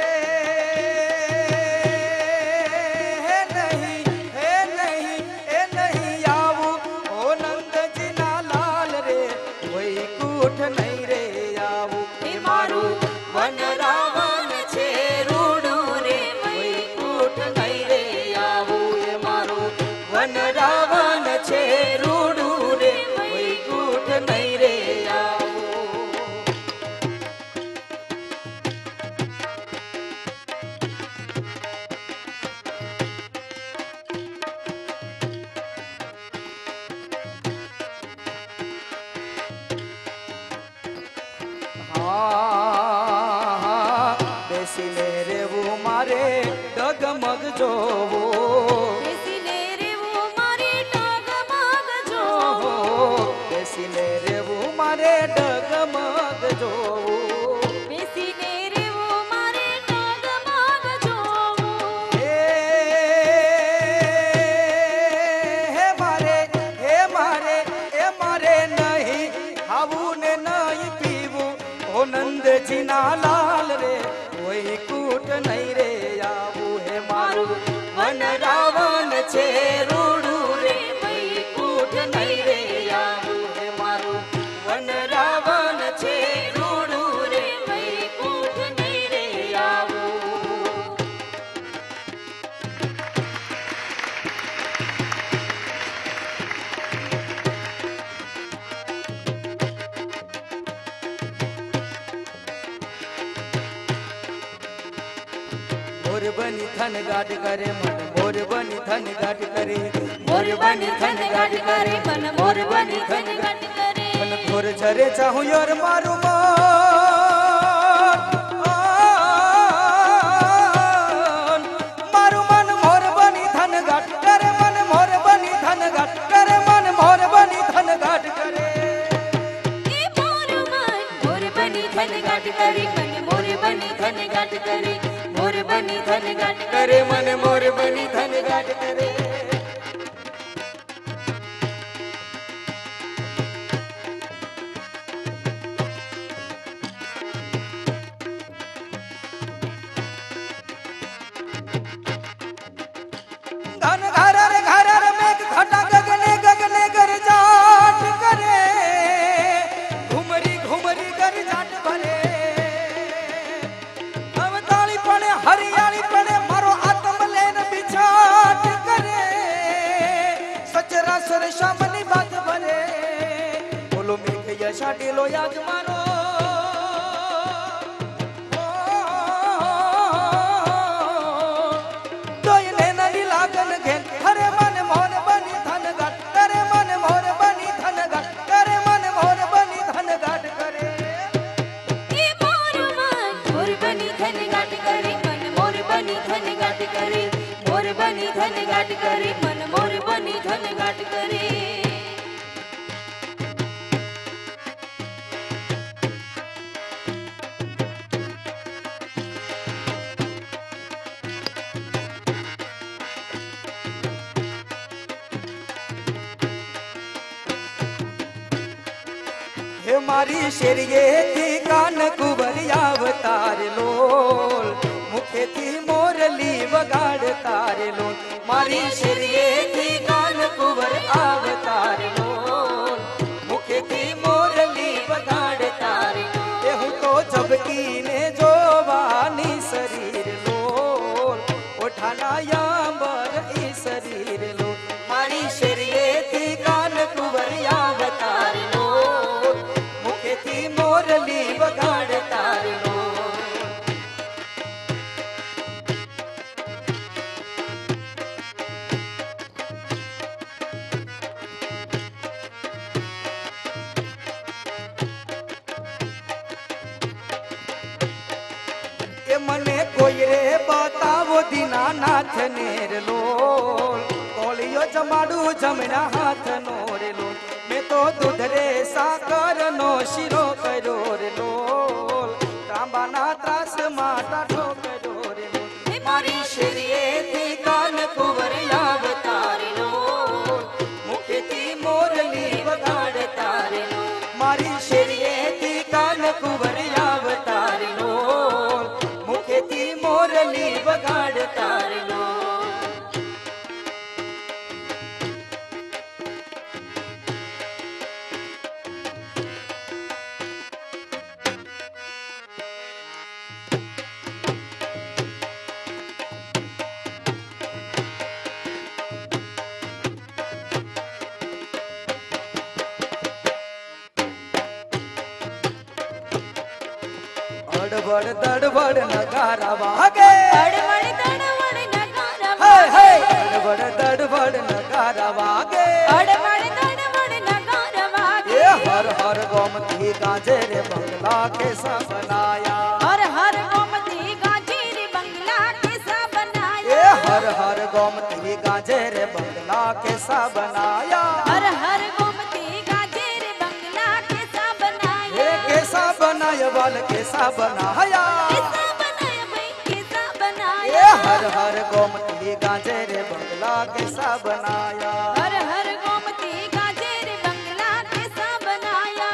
[SPEAKER 8] हे नहीं हे नहीं हे नहीं आवो ओ नंद जी ना लाल रे वैकुंठ नहीं रे आवो
[SPEAKER 9] हे मारू
[SPEAKER 8] वन रावण छे रूडू रे वैकुंठ नहीं रे आवो हे मारू वन रावण छे रूडू रे वैकुंठ नहीं रे आवो हाँ बेसीने रे वो मारे डगमग जोवो
[SPEAKER 9] बेसीने रे वो मारे डगमग जोवो
[SPEAKER 8] बेसीने रे वो मारे डगमग जोवो
[SPEAKER 9] बेसीने रे वो मारे डगमग जोवो
[SPEAKER 8] हे हे मारे हे मारे हे मारे नहीं खावू ने नहीं पीवू ओ नंद जी ना लाल रे वैकुंठ नहीं रे आवू हे मारू वन रावण छे रूडू रे वैकुंठ नहीं रे आवू हे मारू वन रावण छे रूडू रे वैकुंठ नहीं रे आवू मोर बनी थन गाट करे मन मोर बनी थन गाट करे
[SPEAKER 9] मोर बनी थन गाट करे मन मोर बनी थन गाट करे
[SPEAKER 8] मन घोर झरे चाहूं योर मारू मान मारू मन मोर बनी थन गाट करे मन मोर बनी थन गाट करे मन मोर बनी थन गाट करे
[SPEAKER 9] ए मोर मन मोर बनी थन गाट करे मन मोर बनी थन गाट करे मोर बनी थन गाट
[SPEAKER 8] करे मन मोर बनी थन गाट करे धन घर रे घर रे मेघ घटा गगने गगने गर जाट करे घुमरी घुमरी गर जाट भरे अवताली पड़े हरियाली पड़े मारो आत्म लेन बिछाट करे सचराचर शामनी बात भरे बोलो मेघ यशा डेलो याद मारो
[SPEAKER 9] मोर बनी धन घाट करे मन मोर बनी धन घाट करे।
[SPEAKER 8] हे मारी शेरिये थी कान कुबरिया अवतार लोल मुखे थी मोरली वगाड़ तारे लोल। मारी शेरिये थी कान कुबर अवतार लोल मुखे थी मोरली वगाड़ तारे लोल। हूँ तो जबकि ने जो वानी शरीर लोल उठाना यांबर ई शरीर लोल। मारी शेरिये थी कान कुबरिया अवतार लोल मुखे थी मोरली वगाड़ तार लो। ए मने कोई रे बतावो दीनानाथ नेर लोल कोलियो जमाडू जमना हाथ नोरे लोल। मैं तो दूध रे साकर नो शिरो करो रे लोल तांबाना त्रास माटा ठोकरो रे लोल। मारी शेरिये थी कान कुंवर अवतार लोल मुखे थी मोरली वगाड़ तारे लोल। मारी शेरिये थी कान कुंवर अवतार लोल मुखे थी मोरली वगाड़ तारे लोल। अड़बड़ दड़बड़ नगारा वागे
[SPEAKER 9] अड़बड़ दड़बड़ नगारा
[SPEAKER 8] हाय हाय अड़बड़ दड़बड़ नगारा वागे
[SPEAKER 9] अड़बड़ दड़बड़ नगारा वागे।
[SPEAKER 8] ये हर हर गोमती गाजे रे बंगला कैसा बनाया।
[SPEAKER 9] हर हर गोमती गाजे रे बंगला कैसा बनाया।
[SPEAKER 8] ये हर हर गोमती गाजे रे बंगला कैसा बनाया।
[SPEAKER 9] हर हर गोमती गाजे रे बंगला कैसा बनाया।
[SPEAKER 8] ये कैसा बनाया बाल कैसा बनाया।
[SPEAKER 9] कैसा बनाया भाई कैसा बनाया।
[SPEAKER 8] ये हर हर गोमती गाजे रे बंगला कैसा बनाया।
[SPEAKER 9] हर हर गोमती गाजे रे बंगला कैसा बनाया।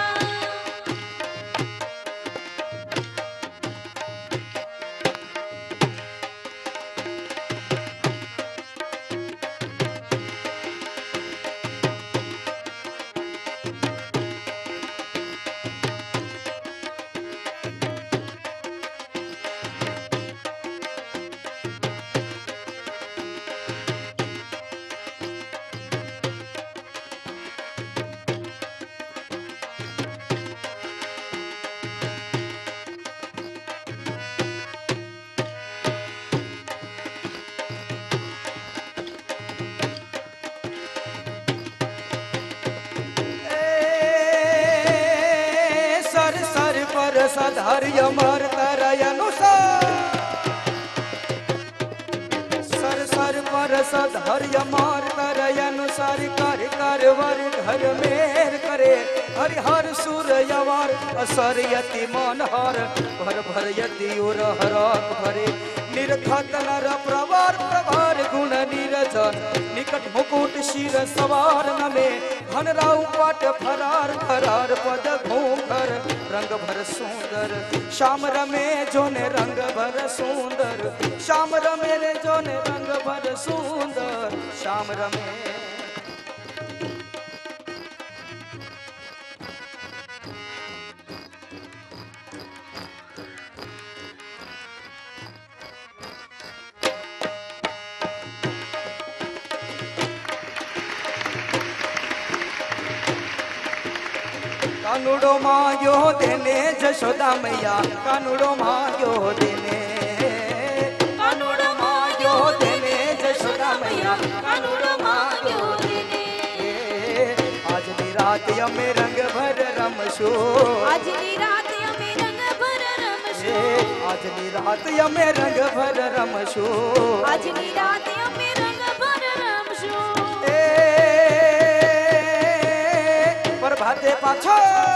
[SPEAKER 8] सधर्य मर तरय अनुसार सर सर पर सधर्य मार तरय अनुसार कर कर वर घर मेर करे हरिहर सूर्यवार असर यति मनहर भर भर यति उर हरक भरे निरखत नर प्रवार प्रभार गुण निरजन निकट मुकुट शिर सवार नमे घनराउ पाट फरार फरार पद घूंघर रंग भर सुंदर श्याम रमे जोने रंग भर सुंदर श्याम रमे रे जोने रंग भर सुंदर श्याम रमे। कानुड़ो मायो देने जशोदा मैया कानुड़ो मायो देने कानुड़ो मायो देने जशोदा मैया कानुड़ो मायो देने। आज नी रात यमे रंग भर रमशो
[SPEAKER 9] आज नी रात यमे रंग भर रमशो
[SPEAKER 8] आज नी रात यमे रंग भर रमशो
[SPEAKER 9] आज नी रात यमे
[SPEAKER 8] પ્રભાતે પાછો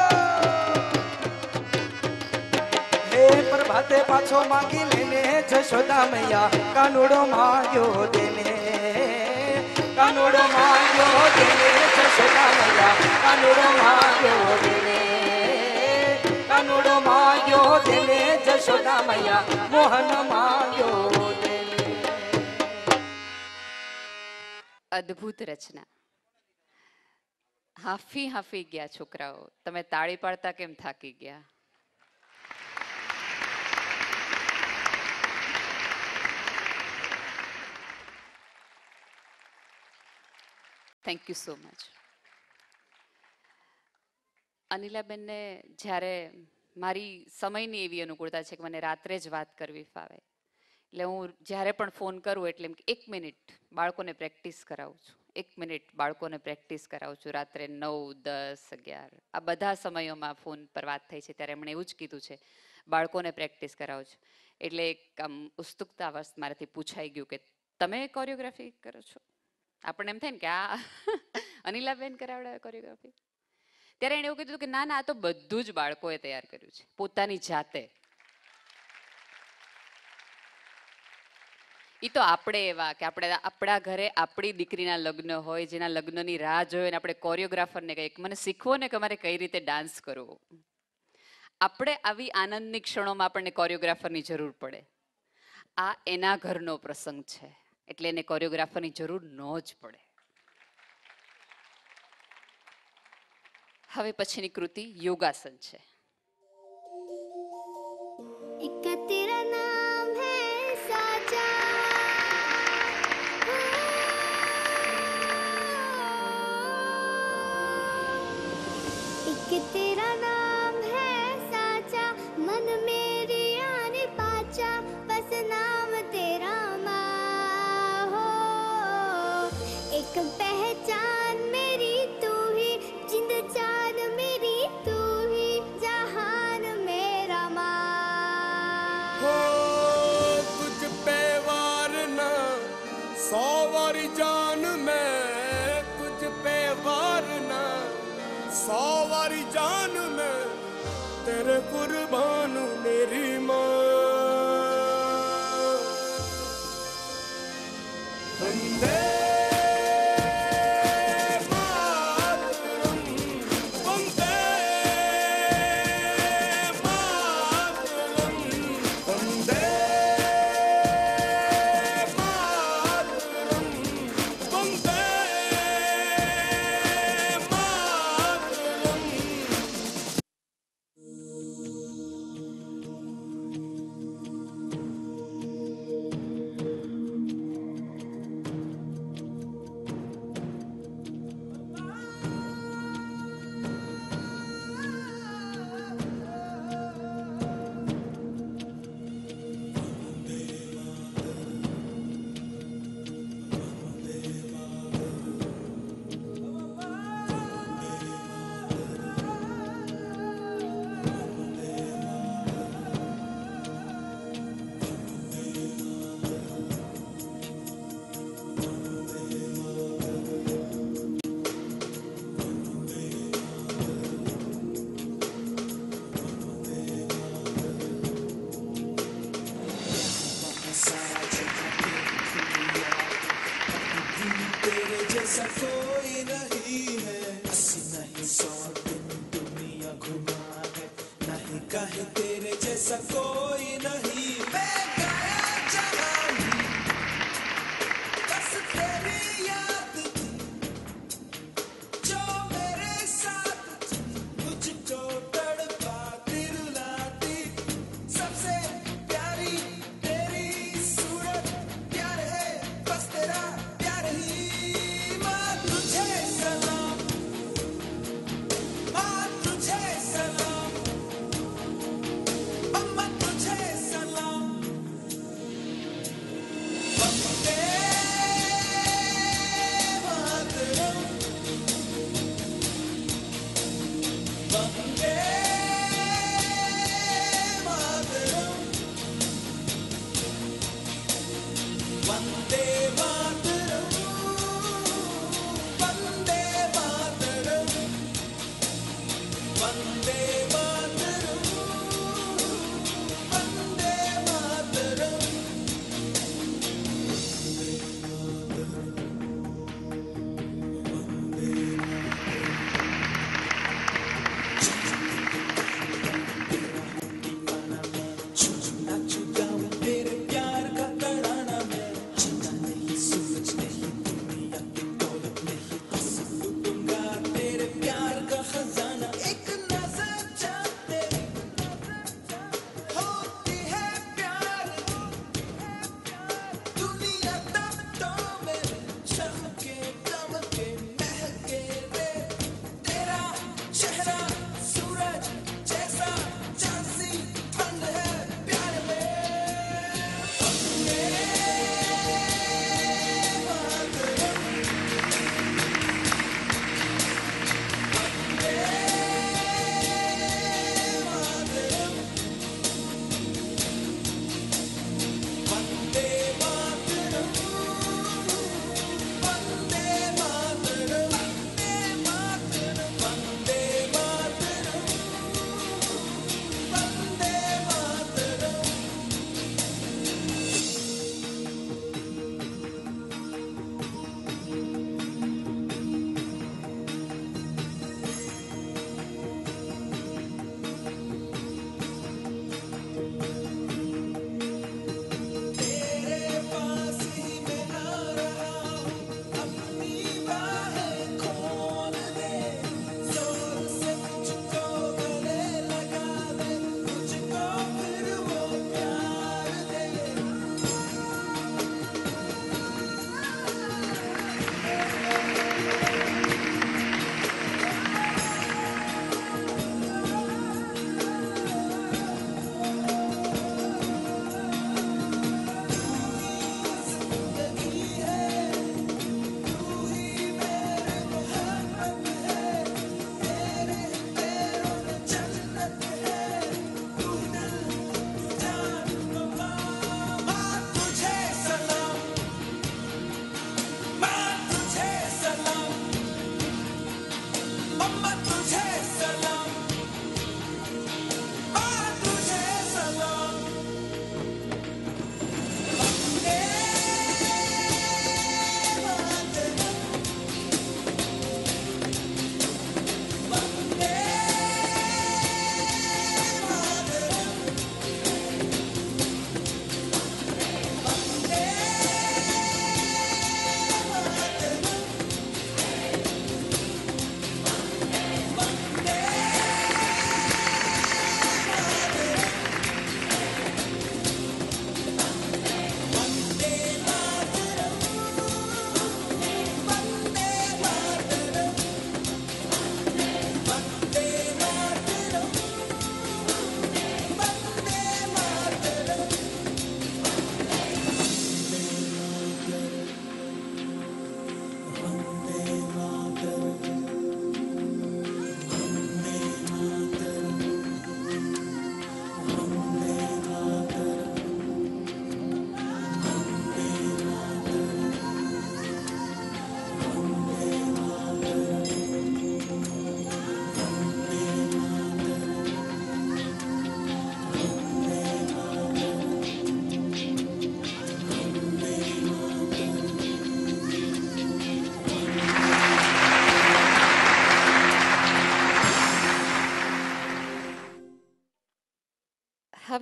[SPEAKER 8] હે પ્રભાતે પાછો માંગી લેને જશોદા મૈયા કાનુડો માંગ્યો દેને કાનુડો માંગ્યો દેને જશોદા મૈયા કાનુડો માંગ્યો દેને કાનુડો માંગ્યો દેને જશોદા મૈયા મોહન માંગ્યો દેને.
[SPEAKER 1] અદ્ભુત રચના. હાફી હાફી ગયા છોકરાઓ. તમે તાળી પાડતા કેમ થાકી ગયા? Thank you so much. અનિલાબેનને જ્યારે મારી સમયની એવી અનુકૂળતા છે કે મને રાત્રે જ વાત કરવી ફાવે, એટલે હું જ્યારે પણ ફોન કરું એટલે એમ કે એક મિનિટ બાળકોને પ્રેક્ટિસ કરાવું છું, એક મિનિટ બાળકોને પ્રેક્ટિસ કરાવું છું. રાત્રે નવ દસ અગિયાર આ બધા સમયોમાં ફોન પર વાત થઈ છે ત્યારે એમણે એવું જ કીધું છે બાળકોને પ્રેક્ટિસ કરાવું છું. એટલે એક આમ ઉત્સુકતાવશ મારાથી પૂછાઈ ગયું કે તમે કોરિયોગ્રાફી કરો છો? આપણને એમ થાય ને કે આ અનિલાબેન કરાવડાવે કોરિયોગ્રાફી. ત્યારે એણે એવું કીધું કે ના ના આ તો બધું જ બાળકોએ તૈયાર કર્યું છે પોતાની જાતે. એ તો આપણે એવા કે આપણે આપણા ઘરે આપણી દીકરીના લગ્ન હોય, જેના લગ્નની રાહ જોઈએ ને આપણે કોરિયોગ્રાફરને કહીએ કે મને શીખવો ને કે અમારે કઈ રીતે ડાન્સ કરવો. આપણે આવી આનંદની ક્ષણોમાં આપણને કોરિયોગ્રાફરની જરૂર પડે. આ એના ઘરનો પ્રસંગ છે એટલે એને કોરિયોગ્રાફરની જરૂર ન જ પડે. હવે પછીની કૃતિ યોગાસન છે.
[SPEAKER 9] तेरा नाम है साचा मन मेरी आने पाचा बस नाम तेरा माँ हो एक पहचान मेरी तू ही जिंद जान मेरी तू ही जहान मेरा माँ
[SPEAKER 5] हो तुझ पे वारना सौ वारी जान में तुझ पे वारना सौ वारी जान में तेरे कुर्बान मेरी माँ वंदे मातरम वंदे मातरम वंदे मातरम वंदे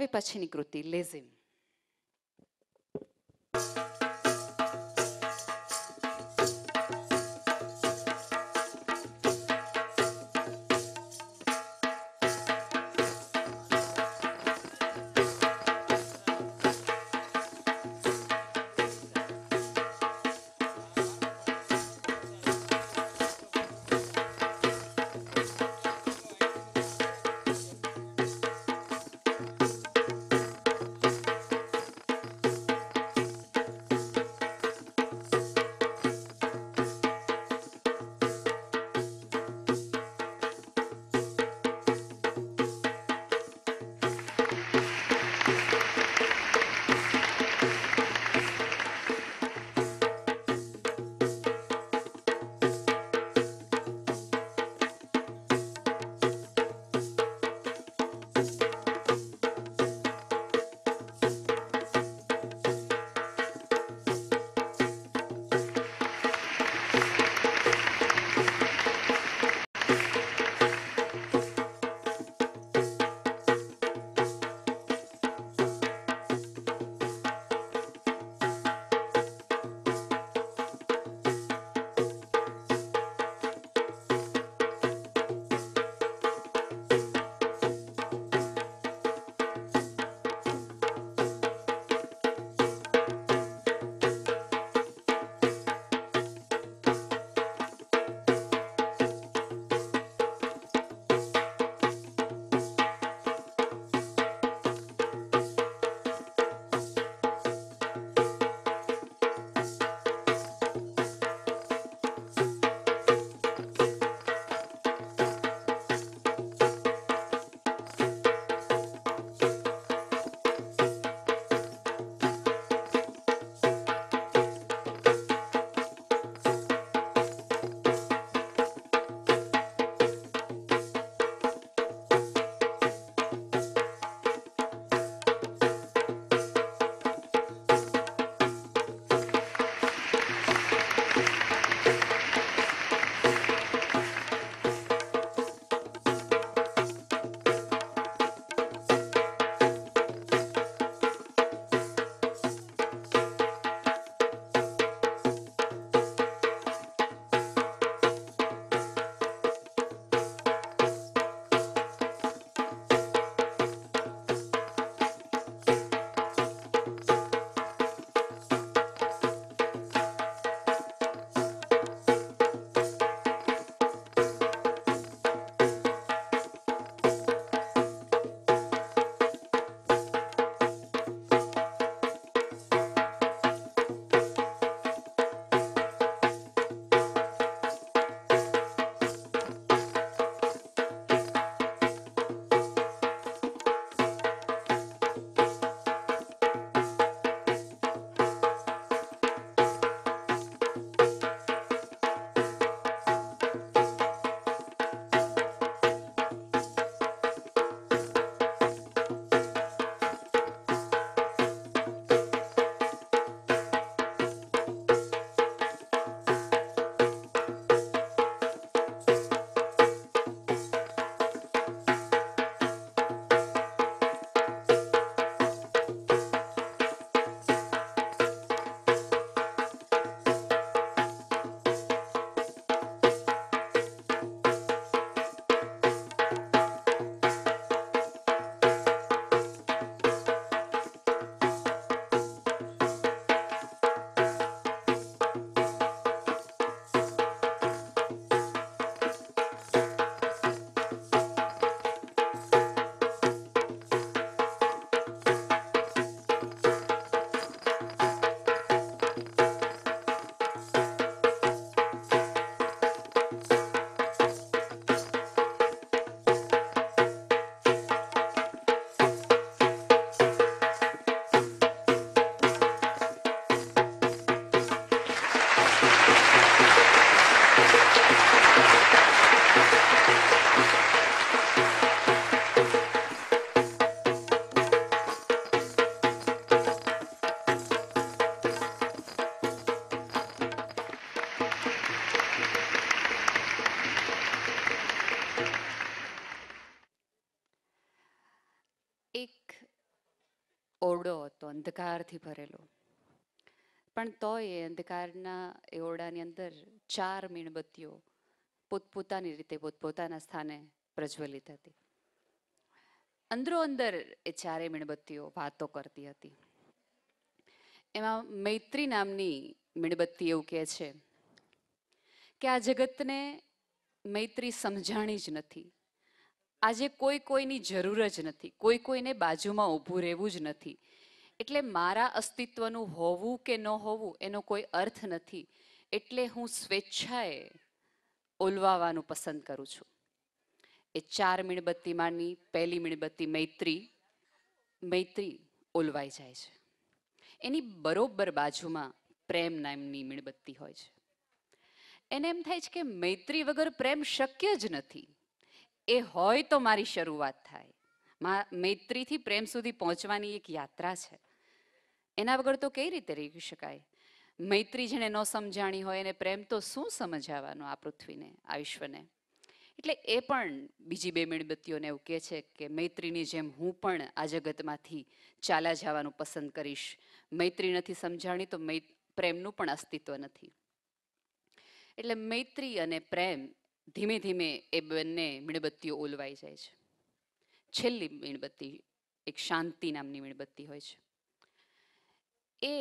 [SPEAKER 1] હવે પછીની કૃતિ લેઝિમ. ઓરડો હતો, અંધકારથી ભરેલો, પણ તોય એ અંધકારના એ ઓરડાની અંદર ચાર મીણબત્તીઓ પોતપોતાની રીતે પોતપોતાના સ્થાને પ્રજ્વલિત હતી. અંદરો અંદર એ ચારે મીણબત્તીઓ વાતો કરતી હતી. એમાં મૈત્રી નામની મીણબત્તી એવું કહે છે કે આ જગતને મૈત્રી સમજાણી જ નથી. આજે કોઈ કોઈની જરૂર જ નથી, કોઈ કોઈને બાજુમાં ઊભું રહેવું જ નથી. એટલે મારા અસ્તિત્વનું હોવું કે ન હોવું એનો કોઈ અર્થ નથી. એટલે હું સ્વેચ્છાએ ઓલવાવાનું પસંદ કરું છું. એ ચાર મીણબત્તીમાંની પહેલી મીણબત્તી મૈત્રી મૈત્રી ઓલવાઈ જાય છે. એની બરોબર બાજુમાં પ્રેમ નામની મીણબત્તી હોય છે. એને એમ થાય છે કે મૈત્રી વગર પ્રેમ શક્ય જ નથી. એ હોય તો મારી શરૂઆત થાય. મૈત્રીથી પ્રેમ સુધી પહોંચવાની એક યાત્રા છે. એના વગર તો કઈ રીતે રહી શકાય? મૈત્રી જેને ન સમજાણી હોય એને પ્રેમ તો શું સમજાવવાનો આ પૃથ્વીને, આ વિશ્વને? એટલે એ પણ બીજી બે મીણબત્તીઓને એવું કહે છે કે મૈત્રીની જેમ હું પણ આ જગતમાંથી ચાલ્યા જવાનું પસંદ કરીશ. મૈત્રી નથી સમજાણી તો પ્રેમનું પણ અસ્તિત્વ નથી. એટલે મૈત્રી અને પ્રેમ ધીમે ધીમે એ બંને મીણબત્તીઓ ઓલવાઈ જાય છે. છેલ્લી મીણબત્તી એક શાંતિ નામની મીણબત્તી હોય છે. એ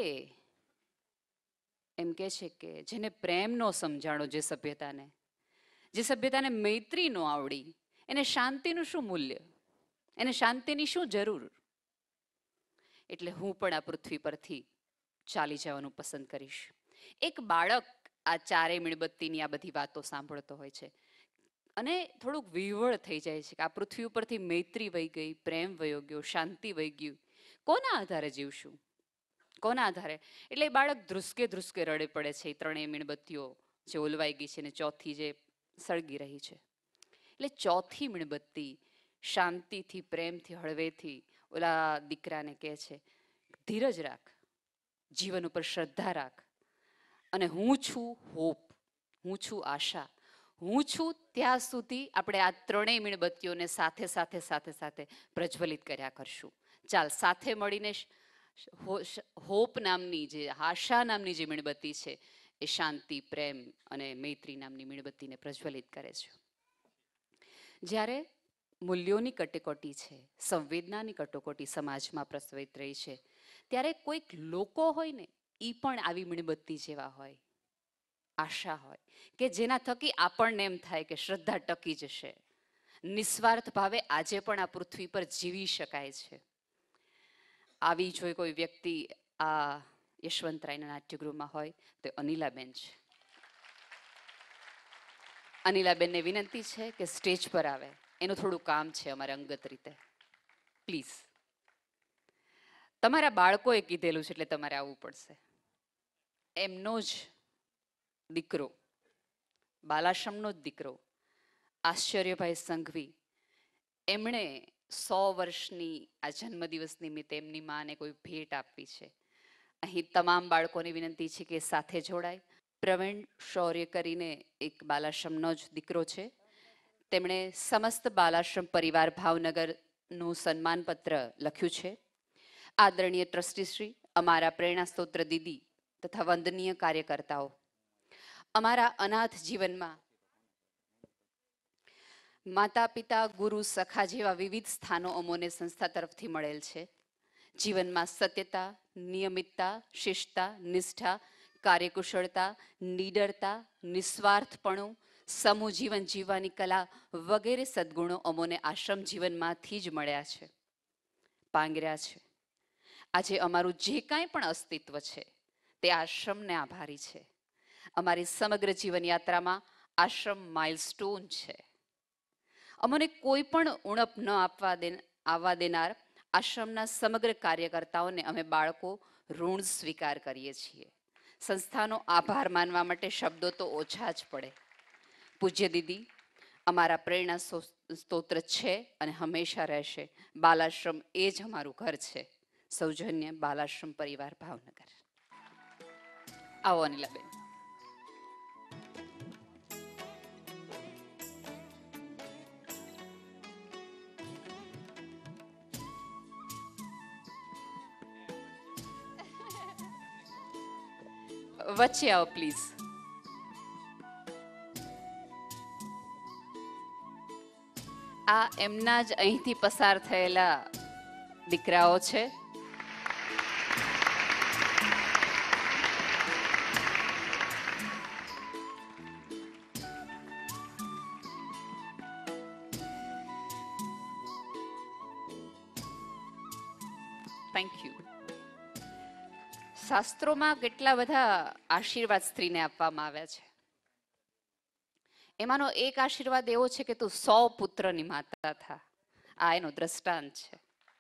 [SPEAKER 1] એમ કે છે કે જેને પ્રેમ નો સમજાણો, જે સભ્યતાને જે સભ્યતાને મૈત્રી નો આવડી, એને શાંતિનું શું મૂલ્ય, એને શાંતિની શું જરૂર? એટલે હું પણ આ પૃથ્વી પરથી ચાલી જવાનું પસંદ કરીશ. એક બાળક આ ચારે મીણબત્તીની આ બધી વાતો સાંભળતો હોય છે અને થોડુંક વિહવળ થઈ જાય છે કે આ પૃથ્વી ઉપરથી મૈત્રી વહી ગઈ, પ્રેમ વયો ગયો, શાંતિ વહી ગયું. કોના આધારે જીવશું? કોના આધારે? એટલે એ બાળક ધ્રુસકે ધ્રુસકે રડે પડે છે. એ ત્રણેય મીણબત્તીઓ જે ઓલવાઈ ગઈ છે ને ચોથી જે સળગી રહી છે. એટલે ચોથી મીણબત્તી શાંતિથી, પ્રેમથી, હળવેથી ઓલા દીકરાને કહે છે, ધીરજ રાખ, જીવન ઉપર શ્રદ્ધા રાખ, અને હું છું હોપ, હું છું આશા, હું છું ત્યાં સુધી આપણે આ ત્રણેય મીણબત્તીઓને સાથે સાથે સાથે સાથે પ્રજ્વલિત કર્યા કરશું. ચાલ સાથે મળીને હોપ નામની જે આશા નામની જે મીણબત્તી છે એ શાંતિ, પ્રેમ અને મૈત્રી નામની મીણબત્તીને પ્રજ્વલિત કરે છે. જ્યારે મૂલ્યોની કટોકટી છે, સંવેદનાની કટોકટી સમાજમાં પ્રચલિત રહી છે, ત્યારે કોઈક લોકો હોય ને એ પણ આવી મીણબત્તી જેવા હોય, આશા હોય કે જેના થકી આપણને એમ થાય કે શ્રદ્ધા ટકી જશે. નિસ્વાર્થ ભાવે આજે પણ આ પૃથ્વી પર જીવી શકાય છે. આવી જો કોઈ વ્યક્તિ આ યશવંતરાયના નાટ્યગૃહમાં હોય તો અનિલાબેન છે. અનિલાબેનને વિનંતી છે કે સ્ટેજ પર આવે. એનું થોડું કામ છે અમારે અંગત રીતે. પ્લીઝ. તમારા બાળકોએ કીધેલું છે એટલે તમારે આવવું પડશે. એમનો જ દીકરો, બાલાશ્રમનો જ દીકરો આશ્ચર્યભાઈ સંઘવી, એમણે સો વર્ષની આ જન્મદિવસ નિમિત્તે એમની માને કોઈ ભેટ આપવી છે. અહીં તમામ બાળકોને વિનંતી છે કે સાથે જોડાય. પ્રવીણ શૌર્ય કરીને એક બાલાશ્રમનો જ દીકરો છે. તેમણે સમસ્ત બાલાશ્રમ પરિવાર ભાવનગરનું સન્માનપત્ર લખ્યું છે. આદરણીય ટ્રસ્ટીશ્રી, અમારા પ્રેરણા સ્ત્રોત્ર દીદી તથા વંદનીય કાર્યકર્તાઓ, અમારા અનાથ જીવનમાં માતા પિતા, ગુરુ, સખા જેવા વિવિધ સ્થાનો અમોને સંસ્થા તરફથી મળેલ છે. જીવનમાં સત્યતા, નિયમિતતા, શિસ્તતા, નિષ્ઠા, કાર્યકુશળતા, નીડરતા, નિસ્વાર્થપણું, સમૂહ જીવન જીવવાની કલા વગેરે સદ્ગુણો અમોને આશ્રમ જીવનમાંથી જ મળ્યા છે, પાંગર્યા છે. આજે અમારું જે કાંઈ પણ અસ્તિત્વ છે તે આશ્રમને આભારી છે. અમારી સમગ્ર જીવન યાત્રામાં આશ્રમ માઇલસ્ટોન છે. અમને કોઈ પણ ઉણપ ન આપવા દે આવવા દેનાર આશ્રમના સમગ્ર કાર્યકર્તાઓને અમે બાળકો ઋણ સ્વીકાર કરીએ છીએ. સંસ્થાનો આભાર માનવા માટે શબ્દો તો ઓછા જ પડે. પૂજ્ય દીદી અમારા પ્રેરણા સ્તોત્ર છે અને હંમેશા રહેશે. બાલાશ્રમ એ જ અમારું ઘર છે. સૌજન્ય બાલાશ્રમ પરિવાર ભાવનગર. આવો અનિલાબેન. વચ્ચે આવો પ્લીઝ. આ એમના જ અહીંથી પસાર થયેલા દીકરાઓ છે. Thank you. શાસ્ત્રોમાં કેટલા બધા આશીર્વાદ સ્ત્રીને આપવામાં આવ્યા છે. એમાંનો એક આશીર્વાદ એવો છે કે તું સો પુત્રની માતા થા. આ એનો દ્રષ્ટાંત છે.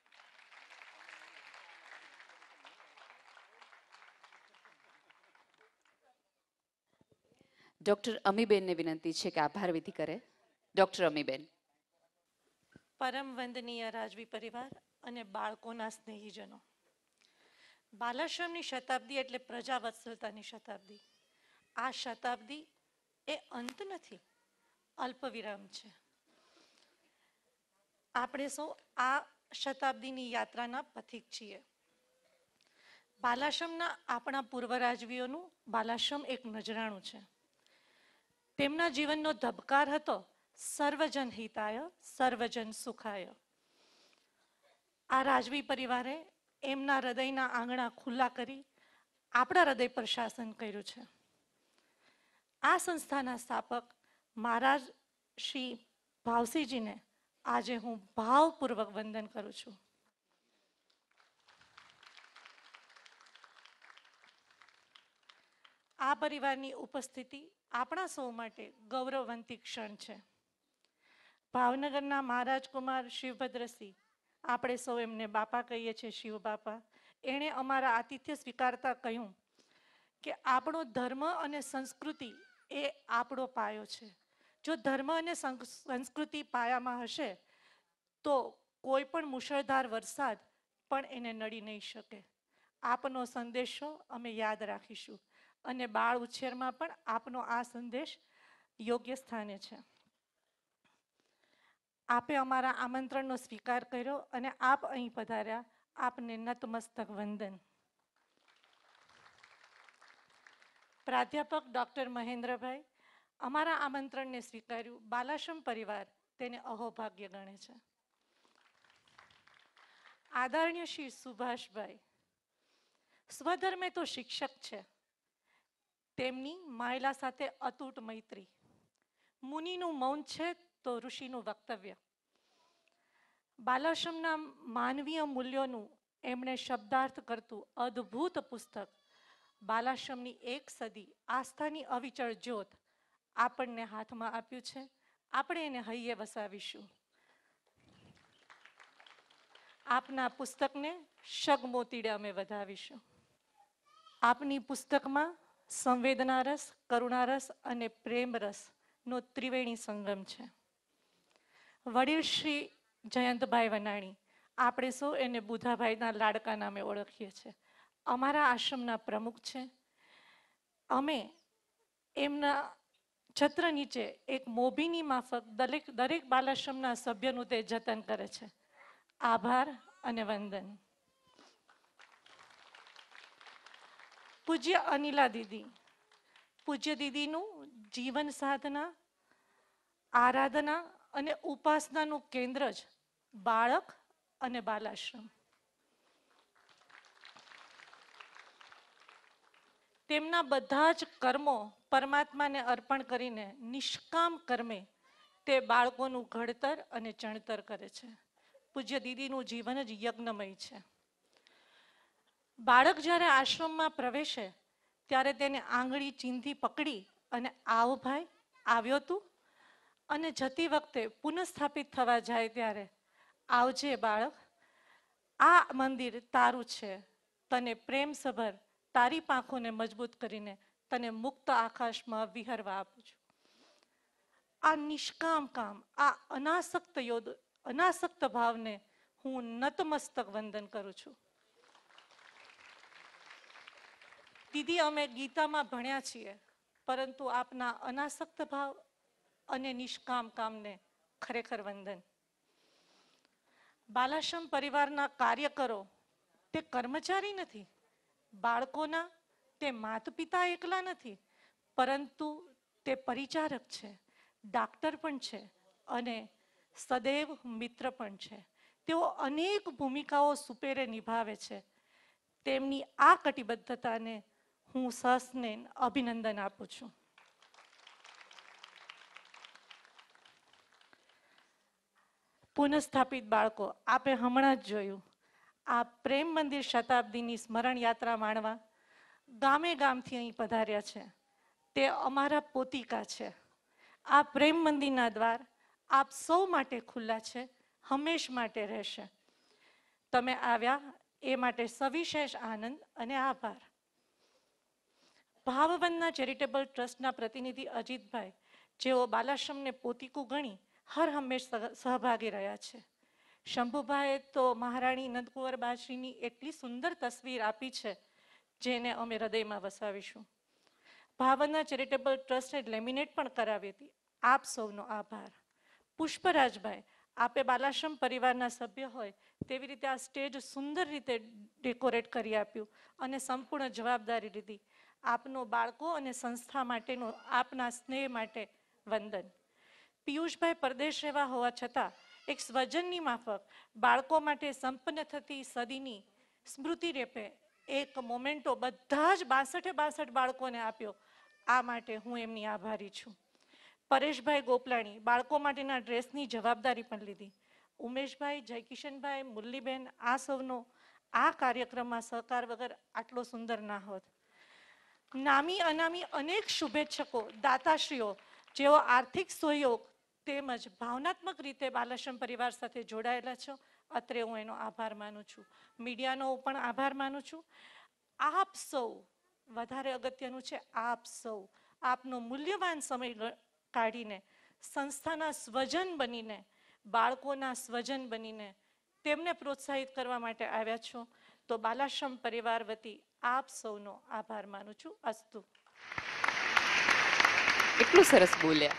[SPEAKER 1] ડોક્ટર અમીબેનને વિનંતી છે કે આભાર વિધિ કરે. ડોક્ટર અમીબેન.
[SPEAKER 10] પરમ વંદનીય રાજવી પરિવાર અને બાળકોના સ્નેહીજનો, બાલાશ્રમની શતાબ્દી એટલે પ્રજાવત્સલતાની શતાબ્દી. આ શતાબ્દી એ અંત નથી, અલ્પ વિરામ છે. આપણે સૌ આ શતાબ્દીની યાત્રાના પથિક છીએ. બાલાશ્રમના આપણા પૂર્વ રાજવીઓનું બાલાશ્રમ એક નજરાણું છે. તેમના જીવનનો ધબકાર હતો સર્વજન હિતાય સર્વજન સુખાય. આ રાજવી પરિવારે એમના હૃદયના આંગણા ખુલ્લા કરી આપણા હૃદય પર શાસન કર્યું છે. આ સંસ્થાના સ્થાપક મહારાજ શ્રી ભાવસિંહજીને આજે હું ભાવપૂર્વક વંદન કરું છું. આ પરિવારની ઉપસ્થિતિ આપણા સૌ માટે ગૌરવવંતી ક્ષણ છે. ભાવનગરના મહારાજ કુમાર શિવભદ્રસિંહ, આપણે સૌ એમને બાપા કહીએ છીએ, શિવ બાપા, એણે અમારા આતિથ્ય સ્વીકારતા કહ્યું કે આપણો ધર્મ અને સંસ્કૃતિ એ આપણો પાયો છે. જો ધર્મ અને સંસ્કૃતિ પાયામાં હશે તો કોઈ પણ મુશળધાર વરસાદ પણ એને નડી નહીં શકે. આપનો સંદેશો અમે યાદ રાખીશું અને બાળ ઉછેરમાં પણ આપનો આ સંદેશ યોગ્ય સ્થાને છે. આપે અમારા આમંત્રણનો સ્વીકાર કર્યો અને આપ અહીં પધાર્યા. આપને નતમસ્તક વંદન. પ્રાધ્યાપક ડૉક્ટર મહેન્દ્રભાઈ, અમારા આમંત્રણને સ્વીકાર્યું. બાલાશ્રમ પરિવાર તેને અહોભાગ્ય ગણે છે. આદરણીય શ્રી સુભાષભાઈ, સ્વધર્મે તો શિક્ષક છે. તેમની માયલા સાથે અતૂટ મૈત્રી. મુનિનું મૌન છે તો ઋષિનું વક્તવ્ય. બાલાશ્રમના માનવીય મૂલ્યોનું એમણે શબ્દાર્થ કરતું અદ્ભુત પુસ્તક બાલાશ્રમની એક સદી આસ્થાની અવિચળ જ્યોત આપણને હાથમાં આપ્યું છે. આપણે એને હૈયે વસાવીશું. આપના પુસ્તકને શગમોતીડે અમે વધાવીશું. આપની પુસ્તકમાં સંવેદના રસ, કરુણારસ અને પ્રેમ રસનો ત્રિવેણી સંગમ છે. વડીલ શ્રી જયંતભાઈ વનાણી, આપણે સૌ એને બુધાભાઈના લાડકા નામે ઓળખીએ છીએ, અમારા આશ્રમના પ્રમુખ છે. અમે એમના છત્ર નીચે એક મોભીની માફક દરેક દરેક બાલાશ્રમના સભ્યનું તે જતન કરે છે. આભાર અને વંદન. પૂજ્ય અનિલા દીદી, પૂજ્ય દીદીનું જીવન સાધના, આરાધના અને ઉપાસનાનું કેન્દ્ર જ બાળક અને બાલાશ્રમ. તેમના બધા જ કર્મો પરમાત્માને અર્પણ કરીને નિષ્કામ કર્મે તે બાળકોનું ઘડતર અને ચણતર કરે છે. પૂજ્ય દીદીનું જીવન જ યજ્ઞમય છે. બાળક જ્યારે આશ્રમમાં પ્રવેશે ત્યારે તેને આંગળી ચીંધી પકડી અને આવ ભાઈ, આવ્યો તું, અને જતી વખતે પુનઃસ્થાપિત થવા જાય ત્યારે આવજે બાળક, આ મંદિર તારું છે, તને પ્રેમસભર તારી પાંખોને મજબૂત કરીને તને મુક્ત આકાશમાં વિહરવા આપું છું. આ નિષ્કામ કામ, આ અનાસક્ત યોદ અનાસક્ત ભાવને હું નતમસ્તક વંદન કરું છું. દીદી, અમે ગીતામાં ભણ્યા છીએ, પરંતુ આપના અનાસક્ત ભાવ અને નિષ્કામ કામને ખરેખર વંદન. બાલાશ્રમ પરિવારના કાર્યકરો તે કર્મચારી નથી, બાળકોના તે માતા પિતા એકલા નથી, પરંતુ તે પરિચારક છે, ડાક્ટર પણ છે અને સદૈવ મિત્ર પણ છે. તેઓ અનેક ભૂમિકાઓ સુપેરે નિભાવે છે. તેમની આ કટિબદ્ધતાને હું સહસ્ને અભિનંદન આપું છું. પુનઃસ્થાપિત બાળકો, આપે હમણાં જ જોયું, આ પ્રેમ મંદિર શતાબ્દીની સ્મરણ યાત્રા માણવા ગામે ગામથી અહીં પધાર્યા છે. તે અમારા પોતિકા છે. આ પ્રેમ મંદિરના દ્વાર આપ સૌ માટે ખુલ્લા છે, હંમેશ માટે રહેશે. તમે આવ્યા એ માટે સવિશેષ આનંદ અને આભાર. ભાવવનના ચેરિટેબલ ટ્રસ્ટના પ્રતિનિધિ અજીતભાઈ, જેઓ બાલાશ્રમને પોતીકું ગણી હર હંમેશ સહભાગી રહ્યા છે. શંભુભાઈએ તો મહારાણી નંદકુંવર બાશ્રીની એટલી સુંદર તસવીર આપી છે, જેને અમે હૃદયમાં વસાવીશું. ભાવનના ચેરિટેબલ ટ્રસ્ટે લેમિનેટ પણ કરાવી હતી. આપ સૌનો આભાર. પુષ્પરાજભાઈ, આપે બાલાશ્રમ પરિવારના સભ્ય હોય તેવી રીતે આ સ્ટેજ સુંદર રીતે ડેકોરેટ કરી આપ્યું અને સંપૂર્ણ જવાબદારી લીધી. આપનો બાળકો અને સંસ્થા માટેનો આપના સ્નેહ માટે વંદન. પિયુષભાઈ પરદેશ રહેવા હોવા છતાં એક સ્વજનની માફક બાળકો માટે સંપન્ન થતી સદીની સ્મૃતિ રૂપે એક મોમેન્ટો બધા જ બાસઠે બાસઠ બાળકોને આપ્યો. આ માટે હું એમની આભારી છું. પરેશભાઈ ગોપલાણી, બાળકો માટેના ડ્રેસની જવાબદારી પણ લીધી. ઉમેશભાઈ, જયકિશનભાઈ, મુરલીબેન, આ સૌનો આ કાર્યક્રમમાં સહકાર વગર આટલો સુંદર ના હોત. નામી અનામી અનેક શુભેચ્છકો, દાતાશ્રીઓ, જેઓ આર્થિક સહયોગ તેમજ ભાવનાત્મક રીતે બાલાશ્રમ પરિવાર સાથે જોડાયેલા છો, અત્રે હું એનો આભાર માનું છું. મીડિયાનો પણ આભાર માનું છું. આપ સૌ, વધારે અગત્યનું છે આપ સૌ, આપનો મૂલ્યવાન સમય કાઢીને સંસ્થાના સ્વજન બનીને, બાળકોના સ્વજન બનીને તેમને પ્રોત્સાહિત કરવા માટે આવ્યા છો, તો બાલાશ્રમ પરિવાર વતી આપ સૌનો આભાર માનું છું. અસ્તુ.
[SPEAKER 1] એટલું સરસ બોલ્યા.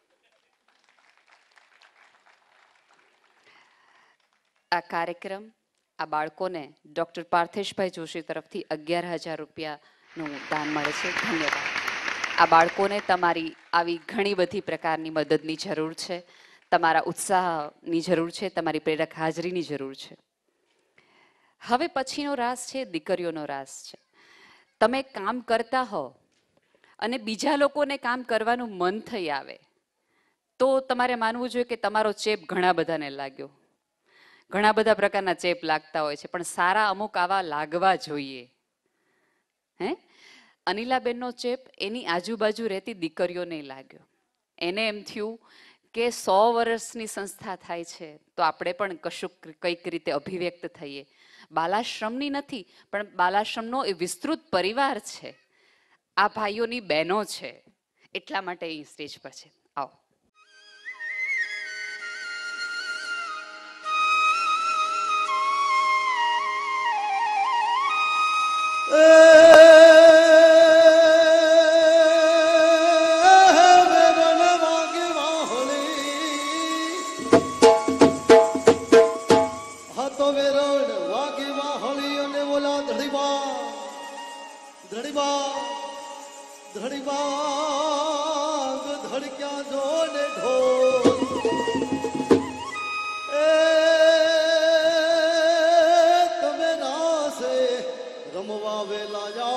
[SPEAKER 1] આ કાર્યક્રમ, આ બાળકોને ડૉક્ટર પાર્થેશભાઈ જોશી તરફથી અગિયાર હજાર રૂપિયાનું દાન મળે છે. ધન્યવાદ. આ બાળકોને તમારી આવી ઘણી બધી પ્રકારની મદદની જરૂર છે, તમારા ઉત્સાહની જરૂર છે, તમારી પ્રેરક હાજરીની જરૂર છે. હવે પછીનો રાસ છે દીકરીઓનો રાસ છે. તમે કામ કરતા હો અને બીજા લોકોને કામ કરવાનું મન થઈ આવે તો તમારે માનવું જોઈએ કે તમારો ચેપ ઘણા બધાને લાગ્યો. ઘણા બધા પ્રકારના ચેપ લાગતા હોય છે, પણ સારા અમુક આવા લાગવા જોઈએ. હે, અનિલાબેનનો ચેપ એની આજુબાજુ રહેતી દીકરીઓને લાગ્યો. એને એમ થયું કે સો વર્ષની સંસ્થા થાય છે તો આપણે પણ કશુંક કંઈક રીતે અભિવ્યક્ત થઈએ. બાલાશ્રમની નથી, પણ બાલાશ્રમનો એ વિસ્તૃત પરિવાર છે, આ ભાઈઓની બહેનો છે, એટલા માટે એ સ્ટેજ પર છે. આવો.
[SPEAKER 11] રમવા વેલા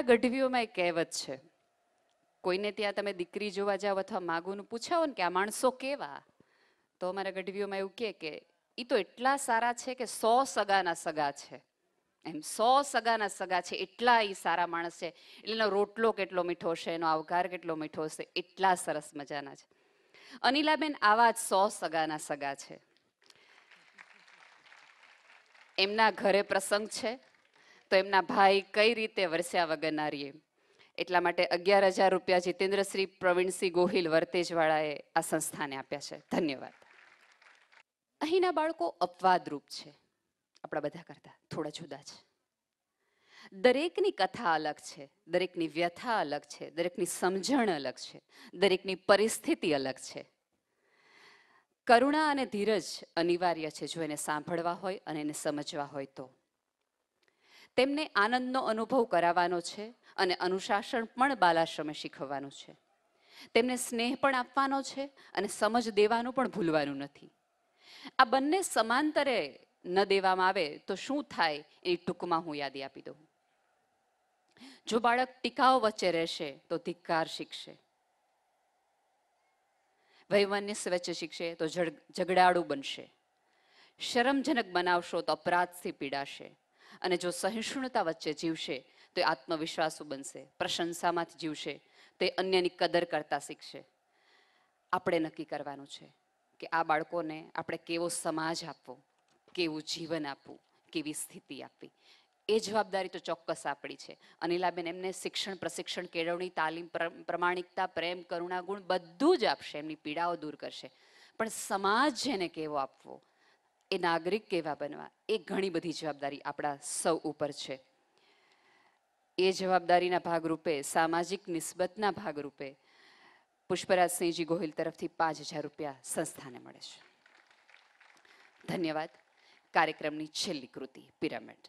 [SPEAKER 1] ગઢવીઓમાં એક કહેવત છે, કોઈને ત્યાં તમે દીકરી જોવા જાઓ અથવા માગુનું પૂછાવો ને કે આ માણસો કેવા, તો અમારા ગઢવીઓમાં એવું કહે કે એ તો એટલા સારા છે કે સો સગાના સગા છે. એમ સો સગાના સગા છે, એટલા એ સારા માણસ છે, એટલે એનો રોટલો કેટલો મીઠો છે, એનો આવકાર કેટલો મીઠો છે, એટલા સરસ મજાના છે. અનિલાબેન આવા જ સો સગાના સગા છે. એમના ઘરે પ્રસંગ છે તો એમના ભાઈ કઈ રીતે વરસ્યા વગર ના રહીએ, એટલા માટે અગિયાર હજાર રૂપિયા જીતેન્દ્રશ્રી પ્રવીણસિંહ ગોહિલ વર્તેજવાળાએ આ સંસ્થાને આપ્યા છે. ધન્યવાદ. અહીંના બાળકો અપવાદરૂપ છે, આપણા બધા કરતા થોડા જુદા છે. દરેકની કથા અલગ છે, દરેકની વ્યથા અલગ છે, દરેકની સમજણ અલગ છે, દરેકની પરિસ્થિતિ અલગ છે. કરુણા અને ધીરજ અનિવાર્ય છે જો એને સાંભળવા હોય અને એને સમજવા હોય તો. તેમને આનંદનો અનુભવ કરાવવાનો છે અને અનુશાસન પણ બાલાશ્રમે શીખવવાનું છે. તેમને સ્નેહ પણ આપવાનો છે અને સમજ દેવાનું પણ ભૂલવાનું નથી. આ બંને સમાંતરે ન દેવામાં આવે તો શું થાય એની ટૂંકમાં હું યાદી આપી દઉં. જો બાળક ટીકાઓ વચ્ચે રહેશે તો ધિક્કાર શીખશે, વૈમનસ્ય વચ્ચે શીખશે તો ઝઘડાળું બનશે, શરમજનક બનાવશો તો અપરાધથી પીડાશે, અને જો સહિષ્ણુતા વચ્ચે જીવશે તો એ આત્મવિશ્વાસુ બનશે, પ્રશંસામાંથી જીવશે તો એ અન્યની કદર કરતા શીખશે. આપણે નક્કી કરવાનું છે કે આ બાળકોને આપણે કેવો સમાજ આપવો, કેવું જીવન આપવું, કેવી સ્થિતિ આપવી. એ જવાબદારી તો ચોક્કસ આપણી છે. અનિલાબેન એમને શિક્ષણ, પ્રશિક્ષણ, કેળવણી, તાલીમ, પ્રમાણિકતા, પ્રેમ, કરુણા ગુણ બધું જ આપશે, એમની પીડાઓ દૂર કરશે. પણ સમાજ જેને કેવો આપવો, એ નાગરિક કેવા બનવા, એ ઘણી બધી જવાબદારી આપણા સૌ ઉપર છે. એ જવાબદારીના ભાગરૂપે, સામાજિક નિસ્બતના ભાગરૂપે પુષ્પરાજસિંહજી ગોહિલ તરફથી પાંચ હજાર રૂપિયા સંસ્થાને મળે છે. ધન્યવાદ. કાર્યક્રમની છેલ્લી કૃતિ પિરામિડ.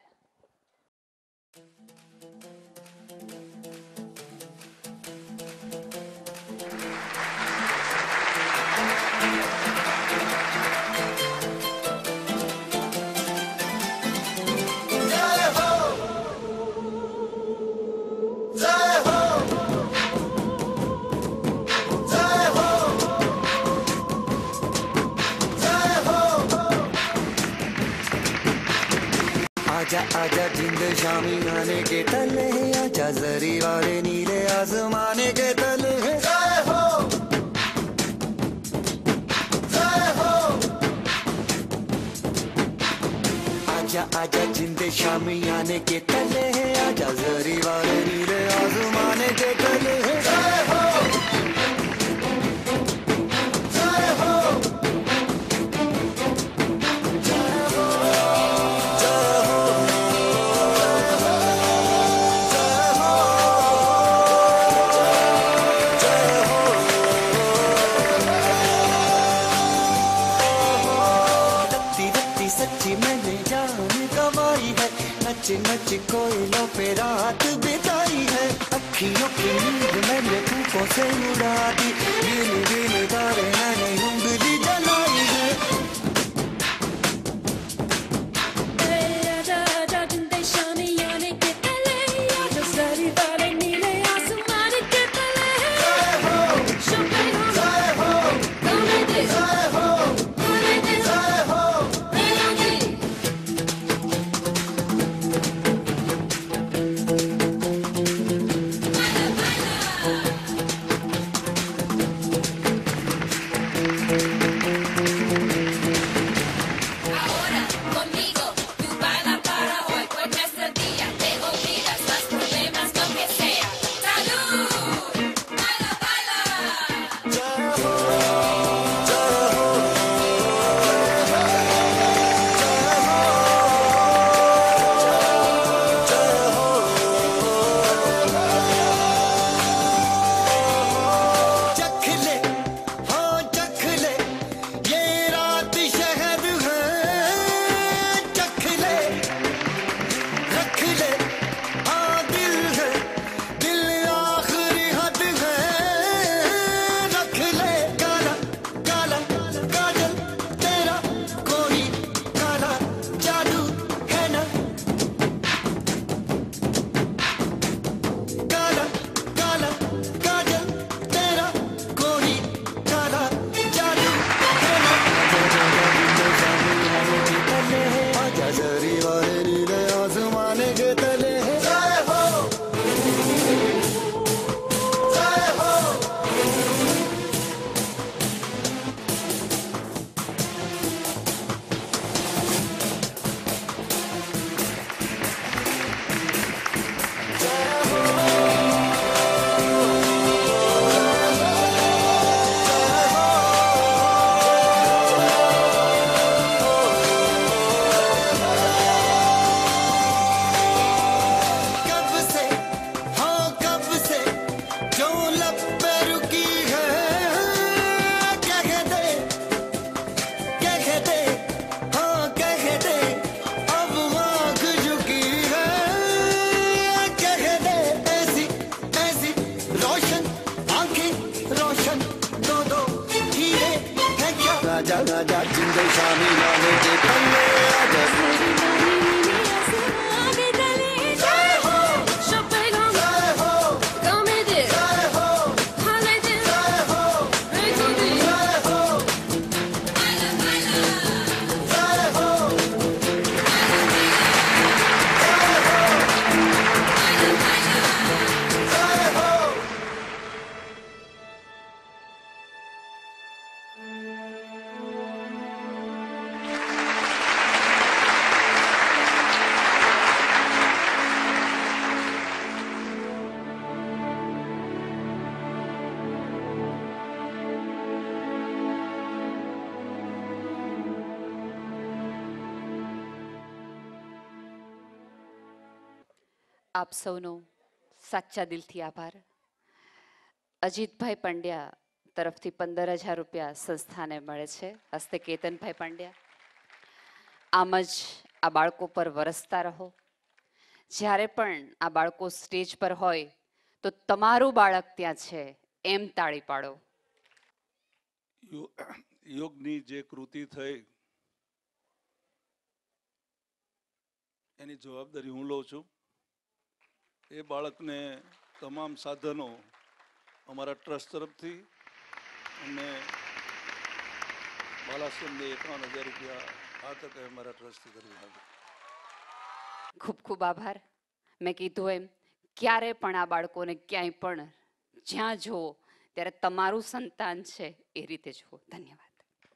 [SPEAKER 11] आजा आजा जिंद शामी आने के तले है, आजा जरी वाले नीले आसमाने के तले है. जय हो जय हो. आजा आजा जिंद शामी आने के तले है, आजा जरी वाले नीले आसमाने के तले है. जय हो जय हो. नच नच कोयलों पे रात बिताई है, अखियों की नींद मैंने फूकों से उड़ा दी, गिन गिन तारे मैंने उंगली जलाई है. आजा आजा जिंदे शामी आने के तले, आजा सारी वाले नीले आसमान के तले. जय हो शुक्र हो, जय हो गाने दे, जय हो गाने दे, जय हो मेलोडी.
[SPEAKER 5] गुलशन दो दो हीरे है क्या राजा राजा जिंदे शामी लाने के पल्ले आजा
[SPEAKER 11] सारी बारी आसमान तले जय हो शपेगम जय हो गमे दे जय हो हाले दे जय हो रेखो दे जय हो आला आला जय हो
[SPEAKER 1] આપ સૌનો સાચા દિલથી આભાર. અજીતભાઈ પંડ્યા તરફથી પંદર હજાર રૂપિયા સંસ્થાને મળે છે હસ્તે કેતનભાઈ પંડ્યા. આમ જ આ બાળકો પર વરસતા રહો. જ્યારે પણ આ બાળકો સ્ટેજ પર હોય તો તમારું બાળક ત્યાં છે એમ તાળી પાડો.
[SPEAKER 2] યોગની જે કૃતિ થઈ એની જવાબદારી હું લઉં છું. એ બાળકને તમામ સાધનો અમારા ટ્રસ્ટ તરફથી અને બાલાશ્રમને એકાવન હજાર રૂપિયા આ તકે અમારા ટ્રસ્ટથી કરી આપે.
[SPEAKER 1] ખૂબ ખૂબ આભાર. મેં કીધું એમ ક્યારે પણ આ બાળકોને ક્યાંય પણ જ્યાં જુઓ ત્યારે તમારું સંતાન છે એ રીતે જુઓ. ધન્યવાદ.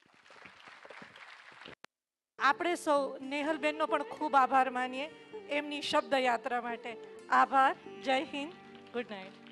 [SPEAKER 10] આપણે સૌ નેહલબેનનો પણ ખૂબ આભાર માનીએ એમની શબ્દયાત્રા માટે. આભાર. જય હિન્દ. Good night.